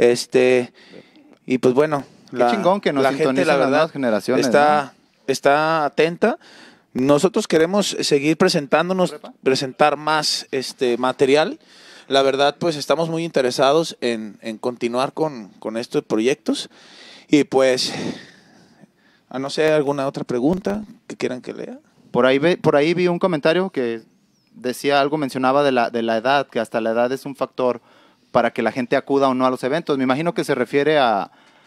Speaker 8: Y pues bueno,
Speaker 3: Qué chingón que nos
Speaker 8: la gente,
Speaker 3: sintonizan
Speaker 8: la
Speaker 3: las
Speaker 8: verdad,
Speaker 3: nuevas generaciones,
Speaker 8: está atenta. Nosotros queremos seguir presentándonos, presentar más material. La verdad, pues estamos muy interesados en continuar con estos proyectos. Y pues, a no ser alguna otra pregunta que quieran que lea.
Speaker 3: Por ahí vi un comentario que decía algo, mencionaba de la edad, que hasta la edad es un factor para que la gente acuda o no a los eventos. Me imagino que se refiere a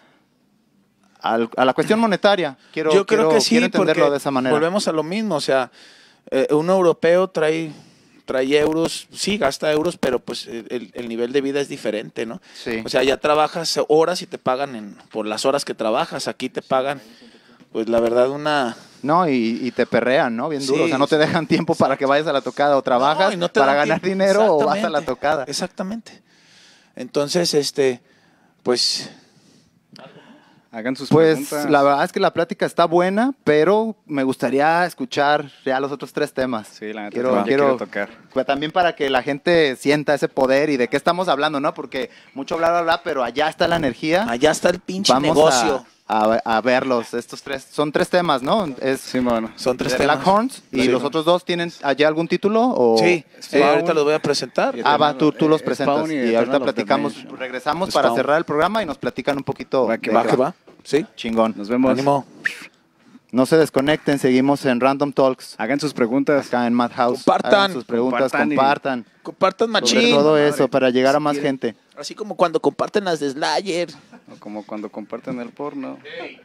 Speaker 3: la cuestión monetaria.
Speaker 8: Yo creo que sí,
Speaker 3: quiero entenderlo
Speaker 8: porque
Speaker 3: de esa manera.
Speaker 8: volvemos a lo mismo. O sea, un europeo trae euros, sí, gasta euros, pero pues el nivel de vida es diferente, ¿no?
Speaker 3: Sí.
Speaker 8: O sea, ya trabajas horas y te pagan por las horas que trabajas. Aquí te pagan, pues la verdad,
Speaker 3: No, y te perrean, ¿no? Bien duro.
Speaker 8: Sí,
Speaker 3: O sea, no te dejan tiempo para que vayas a la tocada o trabajas
Speaker 8: No, y no te
Speaker 3: para
Speaker 8: dan
Speaker 3: ganar
Speaker 8: tiempo.
Speaker 3: dinero o vas a la
Speaker 8: Exactamente.
Speaker 3: tocada.
Speaker 8: Exactamente. Entonces, pues...
Speaker 2: Hagan sus
Speaker 3: Pues
Speaker 2: preguntas.
Speaker 3: la verdad es que la plática está buena, pero me gustaría escuchar ya los otros 3 temas.
Speaker 2: Sí, la neta también quiero tocar.
Speaker 3: Pues también para que la gente sienta ese poder y de qué estamos hablando, ¿no? Porque mucho bla, pero allá está la energía.
Speaker 8: Allá está el pinche
Speaker 3: Vamos
Speaker 8: negocio.
Speaker 3: a verlos, estos 3. Son 3 temas, ¿no? Es
Speaker 2: Sí, bueno.
Speaker 8: Son 3
Speaker 3: de
Speaker 8: temas.
Speaker 3: Black Horns y
Speaker 8: Sí.
Speaker 3: los otros 2 tienen allá algún título o
Speaker 8: Sí, ahorita los voy a presentar.
Speaker 3: tú los presentas
Speaker 2: Spawn y
Speaker 3: y
Speaker 2: Eternal
Speaker 3: ahorita
Speaker 2: of
Speaker 3: platicamos,
Speaker 2: Damnation.
Speaker 3: regresamos
Speaker 8: Spawn.
Speaker 3: para cerrar el programa y nos platican un poquito.
Speaker 2: Va que
Speaker 3: de
Speaker 2: va.
Speaker 3: qué
Speaker 8: Va que va. Sí.
Speaker 3: Chingón.
Speaker 2: Nos vemos.
Speaker 8: Ánimo.
Speaker 3: No se desconecten, seguimos en Random Talks
Speaker 2: Hagan sus preguntas.
Speaker 3: acá en Madhouse.
Speaker 8: Compartan.
Speaker 3: Hagan sus preguntas,
Speaker 2: Compartan y-
Speaker 3: compartan.
Speaker 8: Compartan
Speaker 3: Sobre
Speaker 8: machín.
Speaker 3: todo eso, para llegar a más gente.
Speaker 8: Así como cuando comparten las de Slayer.
Speaker 2: O como cuando comparten el porno.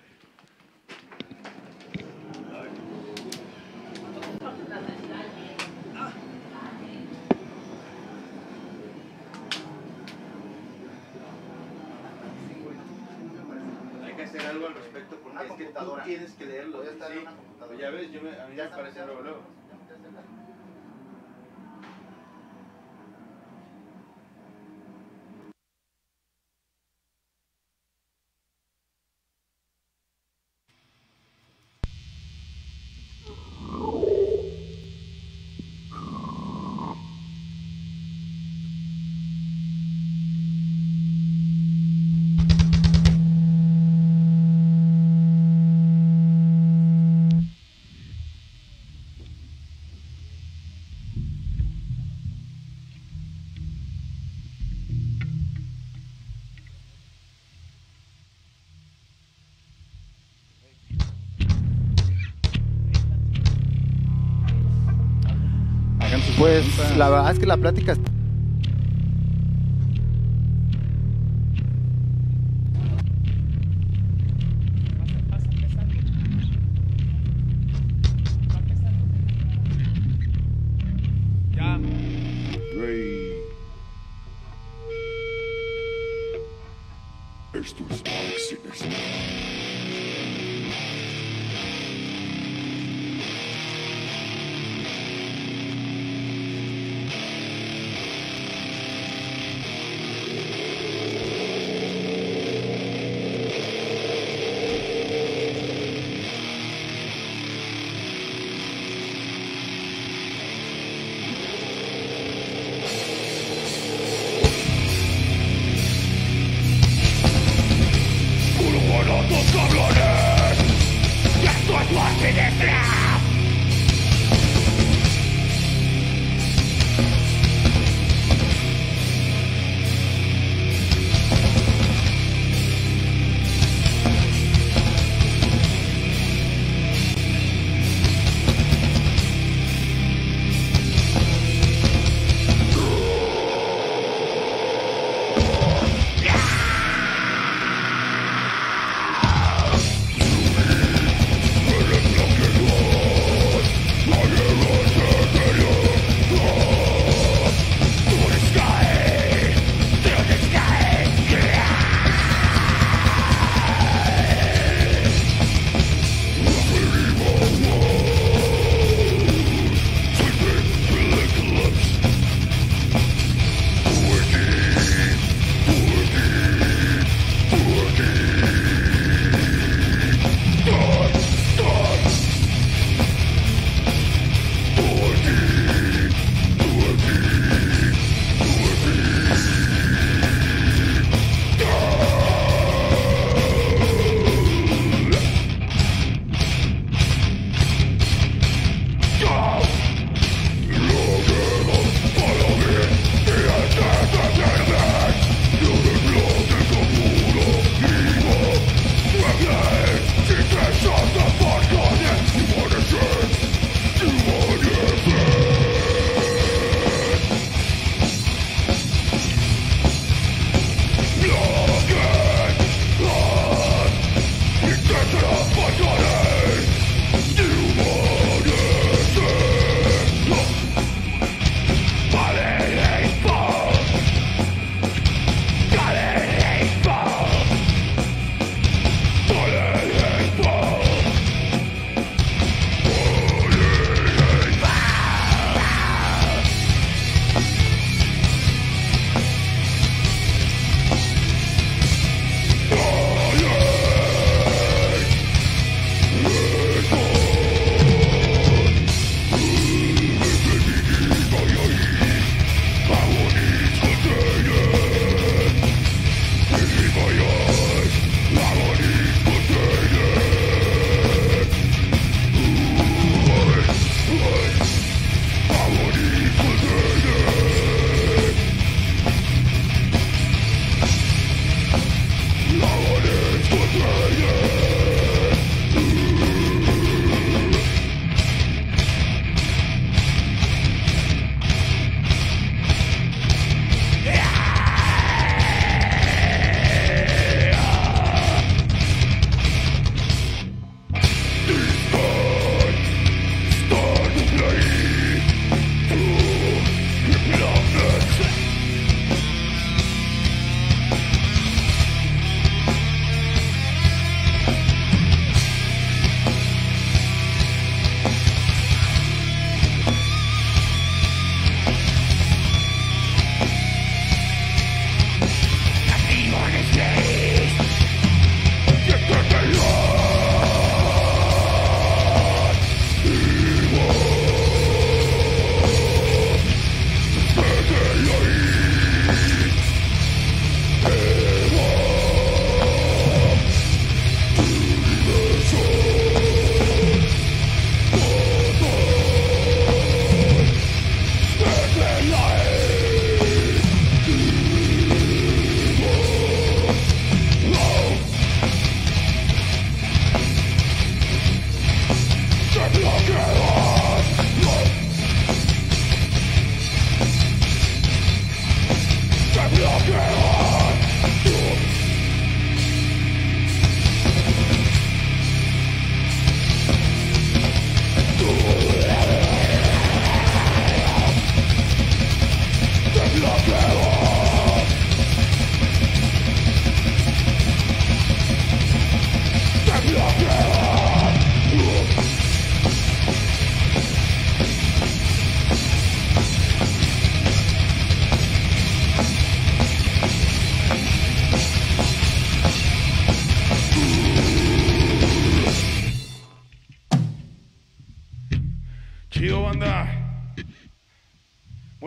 Speaker 3: Hay que hacer algo al respecto porque es que tú tienes que leerlo. Ya ves, a mí ya me parece luego. Pues la verdad es que la plática...
Speaker 1: Ya.
Speaker 9: Esto es Mark Sinister. Pull apart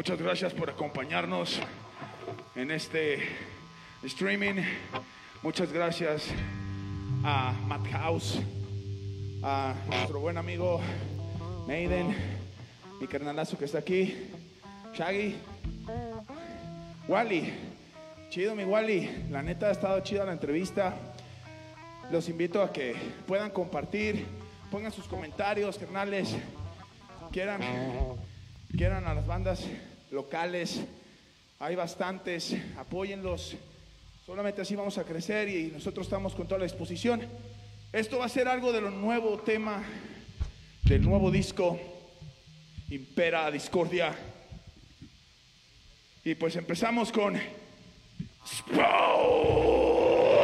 Speaker 1: Muchas gracias por acompañarnos en este streaming. Muchas gracias a Madhouse, a nuestro buen amigo Maiden, mi carnalazo que está aquí, Shaggy, Wally. Chido mi Wally, la neta ha estado chida la entrevista. Los invito a que puedan compartir, pongan sus comentarios, carnales, quieran a las bandas locales, hay bastantes, apóyenlos, solamente así vamos a crecer y nosotros estamos con toda la disposición. Esto va a ser algo de lo nuevo tema del nuevo disco, Impera Discordia. Y pues empezamos con Sprout.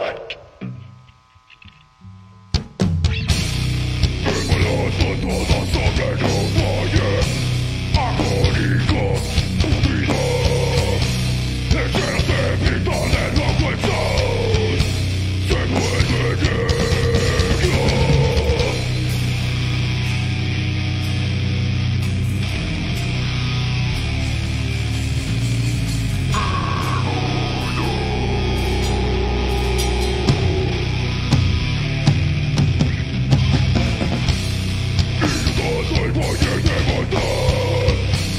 Speaker 1: Toda sobre no falle, agónicos, unida. Escenas vitales bajo el sol, se vuelve negra. Soy valle de maldad,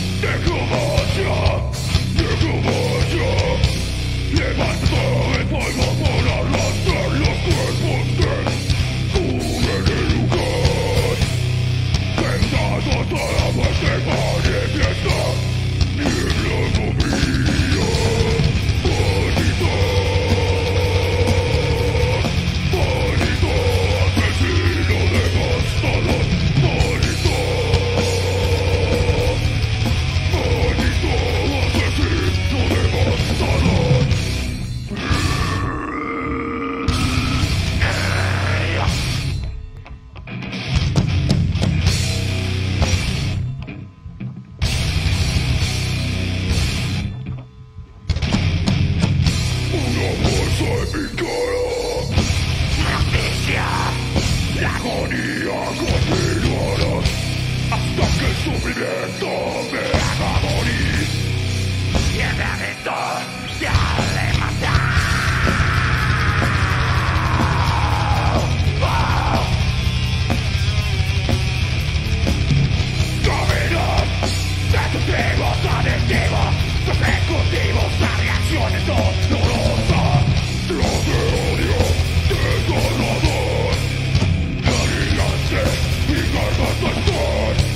Speaker 1: necromancia, levanta el polvo por arrastrar los cuerpos que cubren el lugar. Pensados a la muerte manifiesta, niebla movida, bonito, asesino devastador. La agonía continuará hasta que el sufrimiento me haga morir y el viento se ha de matar. Caminar de tus tribus adictivos, consecutivos a reacciones dolorosas, los de odio desgarrador. Y garganta estoy.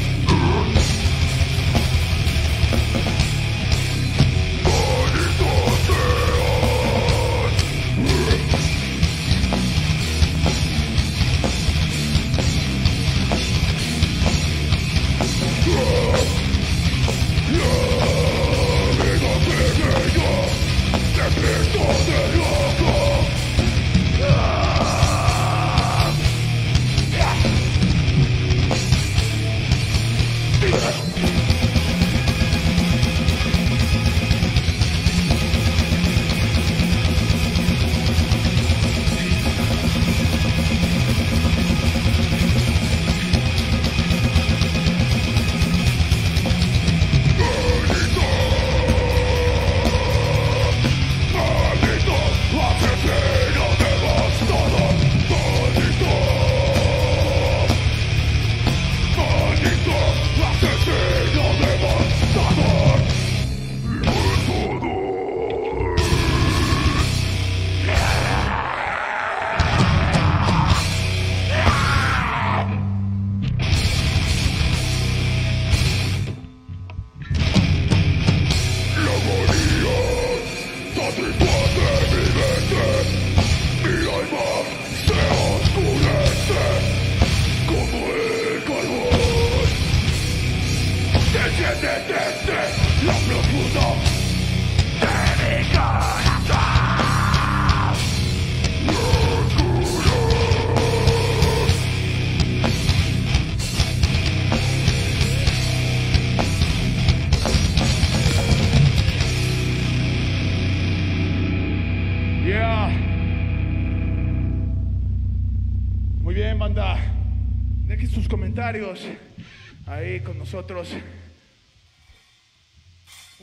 Speaker 1: bien, banda. Dejen sus comentarios ahí con nosotros.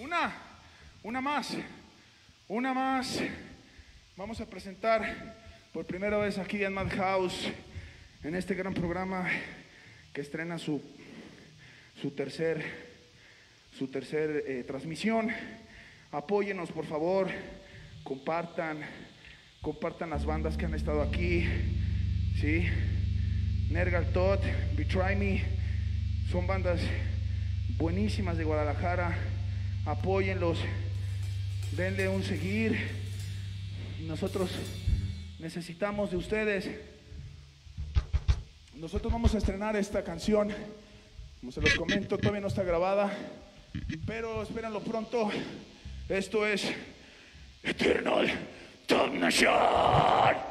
Speaker 1: Una más. Una más. Vamos a presentar por primera vez aquí en Madhouse, en este gran programa que estrena su tercer transmisión. Apóyenos, por favor. Compartan las bandas que han estado aquí. ¿Sí? Nergal Todd, Betray Me, son bandas buenísimas de Guadalajara. Apóyenlos, denle un seguir. Nosotros necesitamos de ustedes. Nosotros vamos a estrenar esta canción, como se los comento, todavía no está grabada, pero espérenlo pronto. Esto es Eternal Damnation.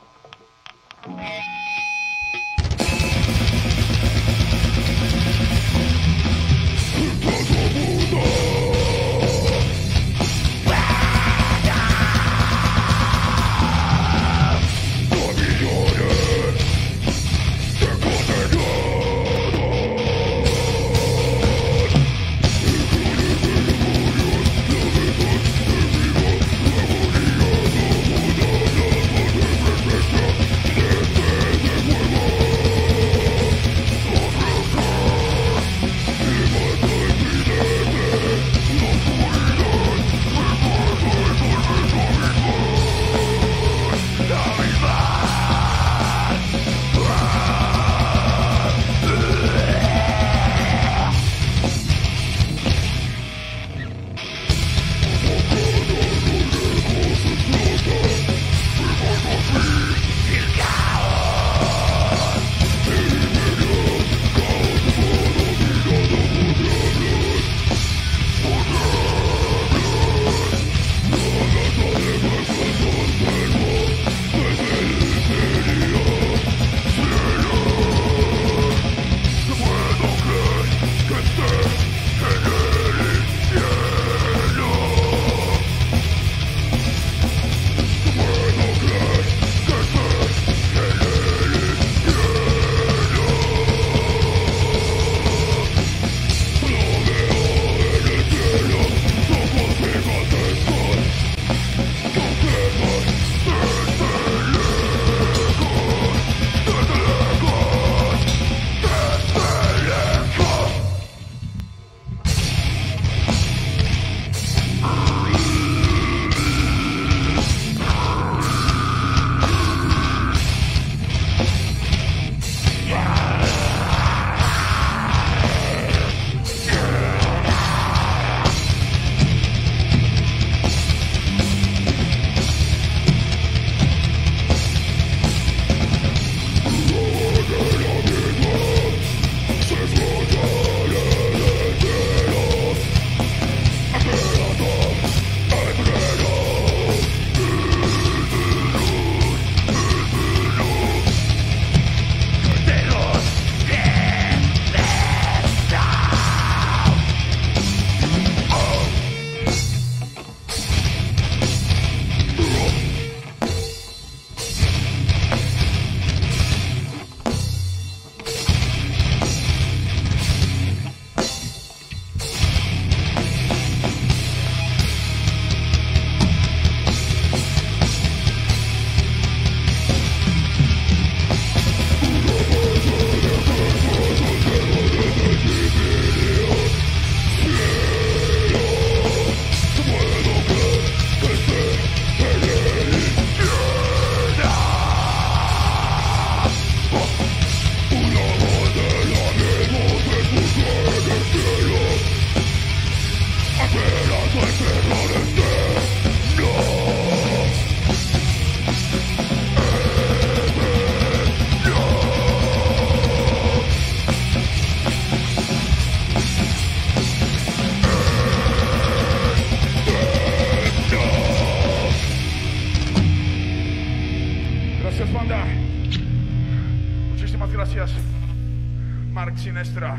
Speaker 1: Mark Sinestra.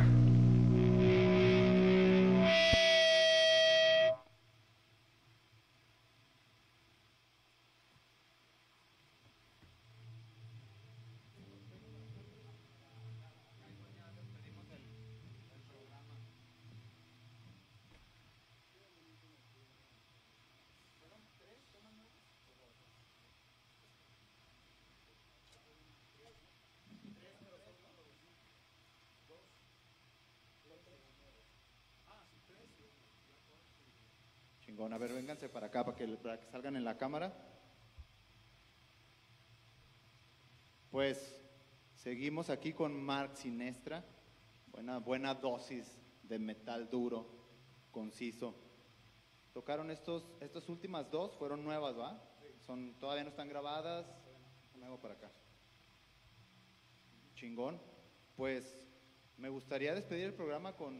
Speaker 3: Chingón. A ver, vénganse para acá para que salgan en la cámara. Pues seguimos aquí con Mark Sinestra. Buena dosis de metal duro, conciso. Tocaron estas últimas dos, fueron nuevas, ¿va? Todavía no están grabadas. Me hago para acá. Chingón. Pues me gustaría despedir el programa con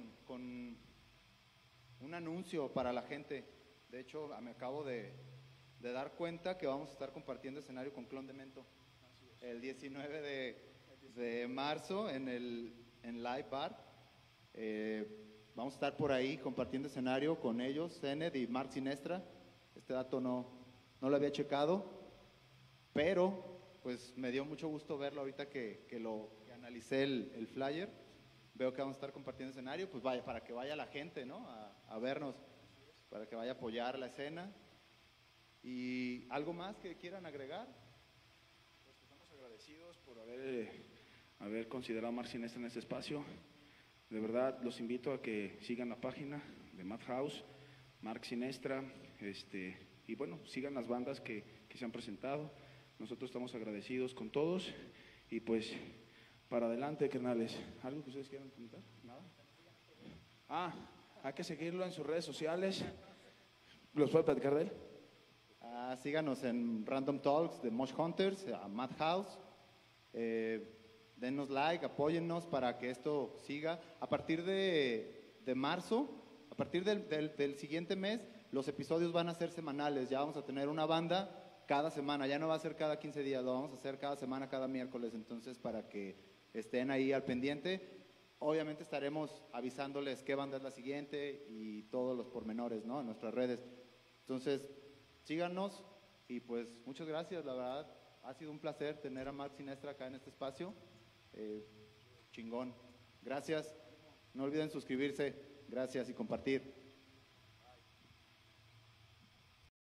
Speaker 3: un anuncio para la gente. De hecho, me acabo de dar cuenta que vamos a estar compartiendo escenario con Clon de Mento el 19 de marzo en Live Bar. Vamos a estar por ahí compartiendo escenario con ellos, Zened y Mark Sinestra. Este dato no lo había checado, pero pues me dio mucho gusto verlo ahorita que analicé el flyer. Veo que vamos a estar compartiendo escenario, pues vaya, para que vaya la gente, ¿no? A vernos, para que vaya a apoyar la escena. ¿Y algo más que quieran agregar?
Speaker 1: Pues estamos agradecidos por haber considerado a Mark Sinestra en este espacio. De verdad, los invito a que sigan la página de Madhouse, Mark Sinestra, y bueno, sigan las bandas que se han presentado. Nosotros estamos agradecidos con todos y pues para adelante, carnales. ¿Algo que ustedes quieran comentar? ¿Nada? Hay que seguirlo en sus redes sociales. ¿Los puede platicar de él?
Speaker 3: Síganos en Random Talks de Mosh Hunters, a Madhouse. Denos like, apóyennos para que esto siga. A partir de marzo, a partir del siguiente mes, los episodios van a ser semanales. Ya vamos a tener una banda cada semana. Ya no va a ser cada 15 días, lo vamos a hacer cada semana, cada miércoles. Entonces, para que estén ahí al pendiente. Obviamente estaremos avisándoles qué banda es la siguiente y todos los pormenores, ¿no? En nuestras redes. Entonces, síganos y pues muchas gracias. La verdad, ha sido un placer tener a Mark Sinestra acá en este espacio. Chingón. Gracias. No olviden suscribirse. Gracias y compartir.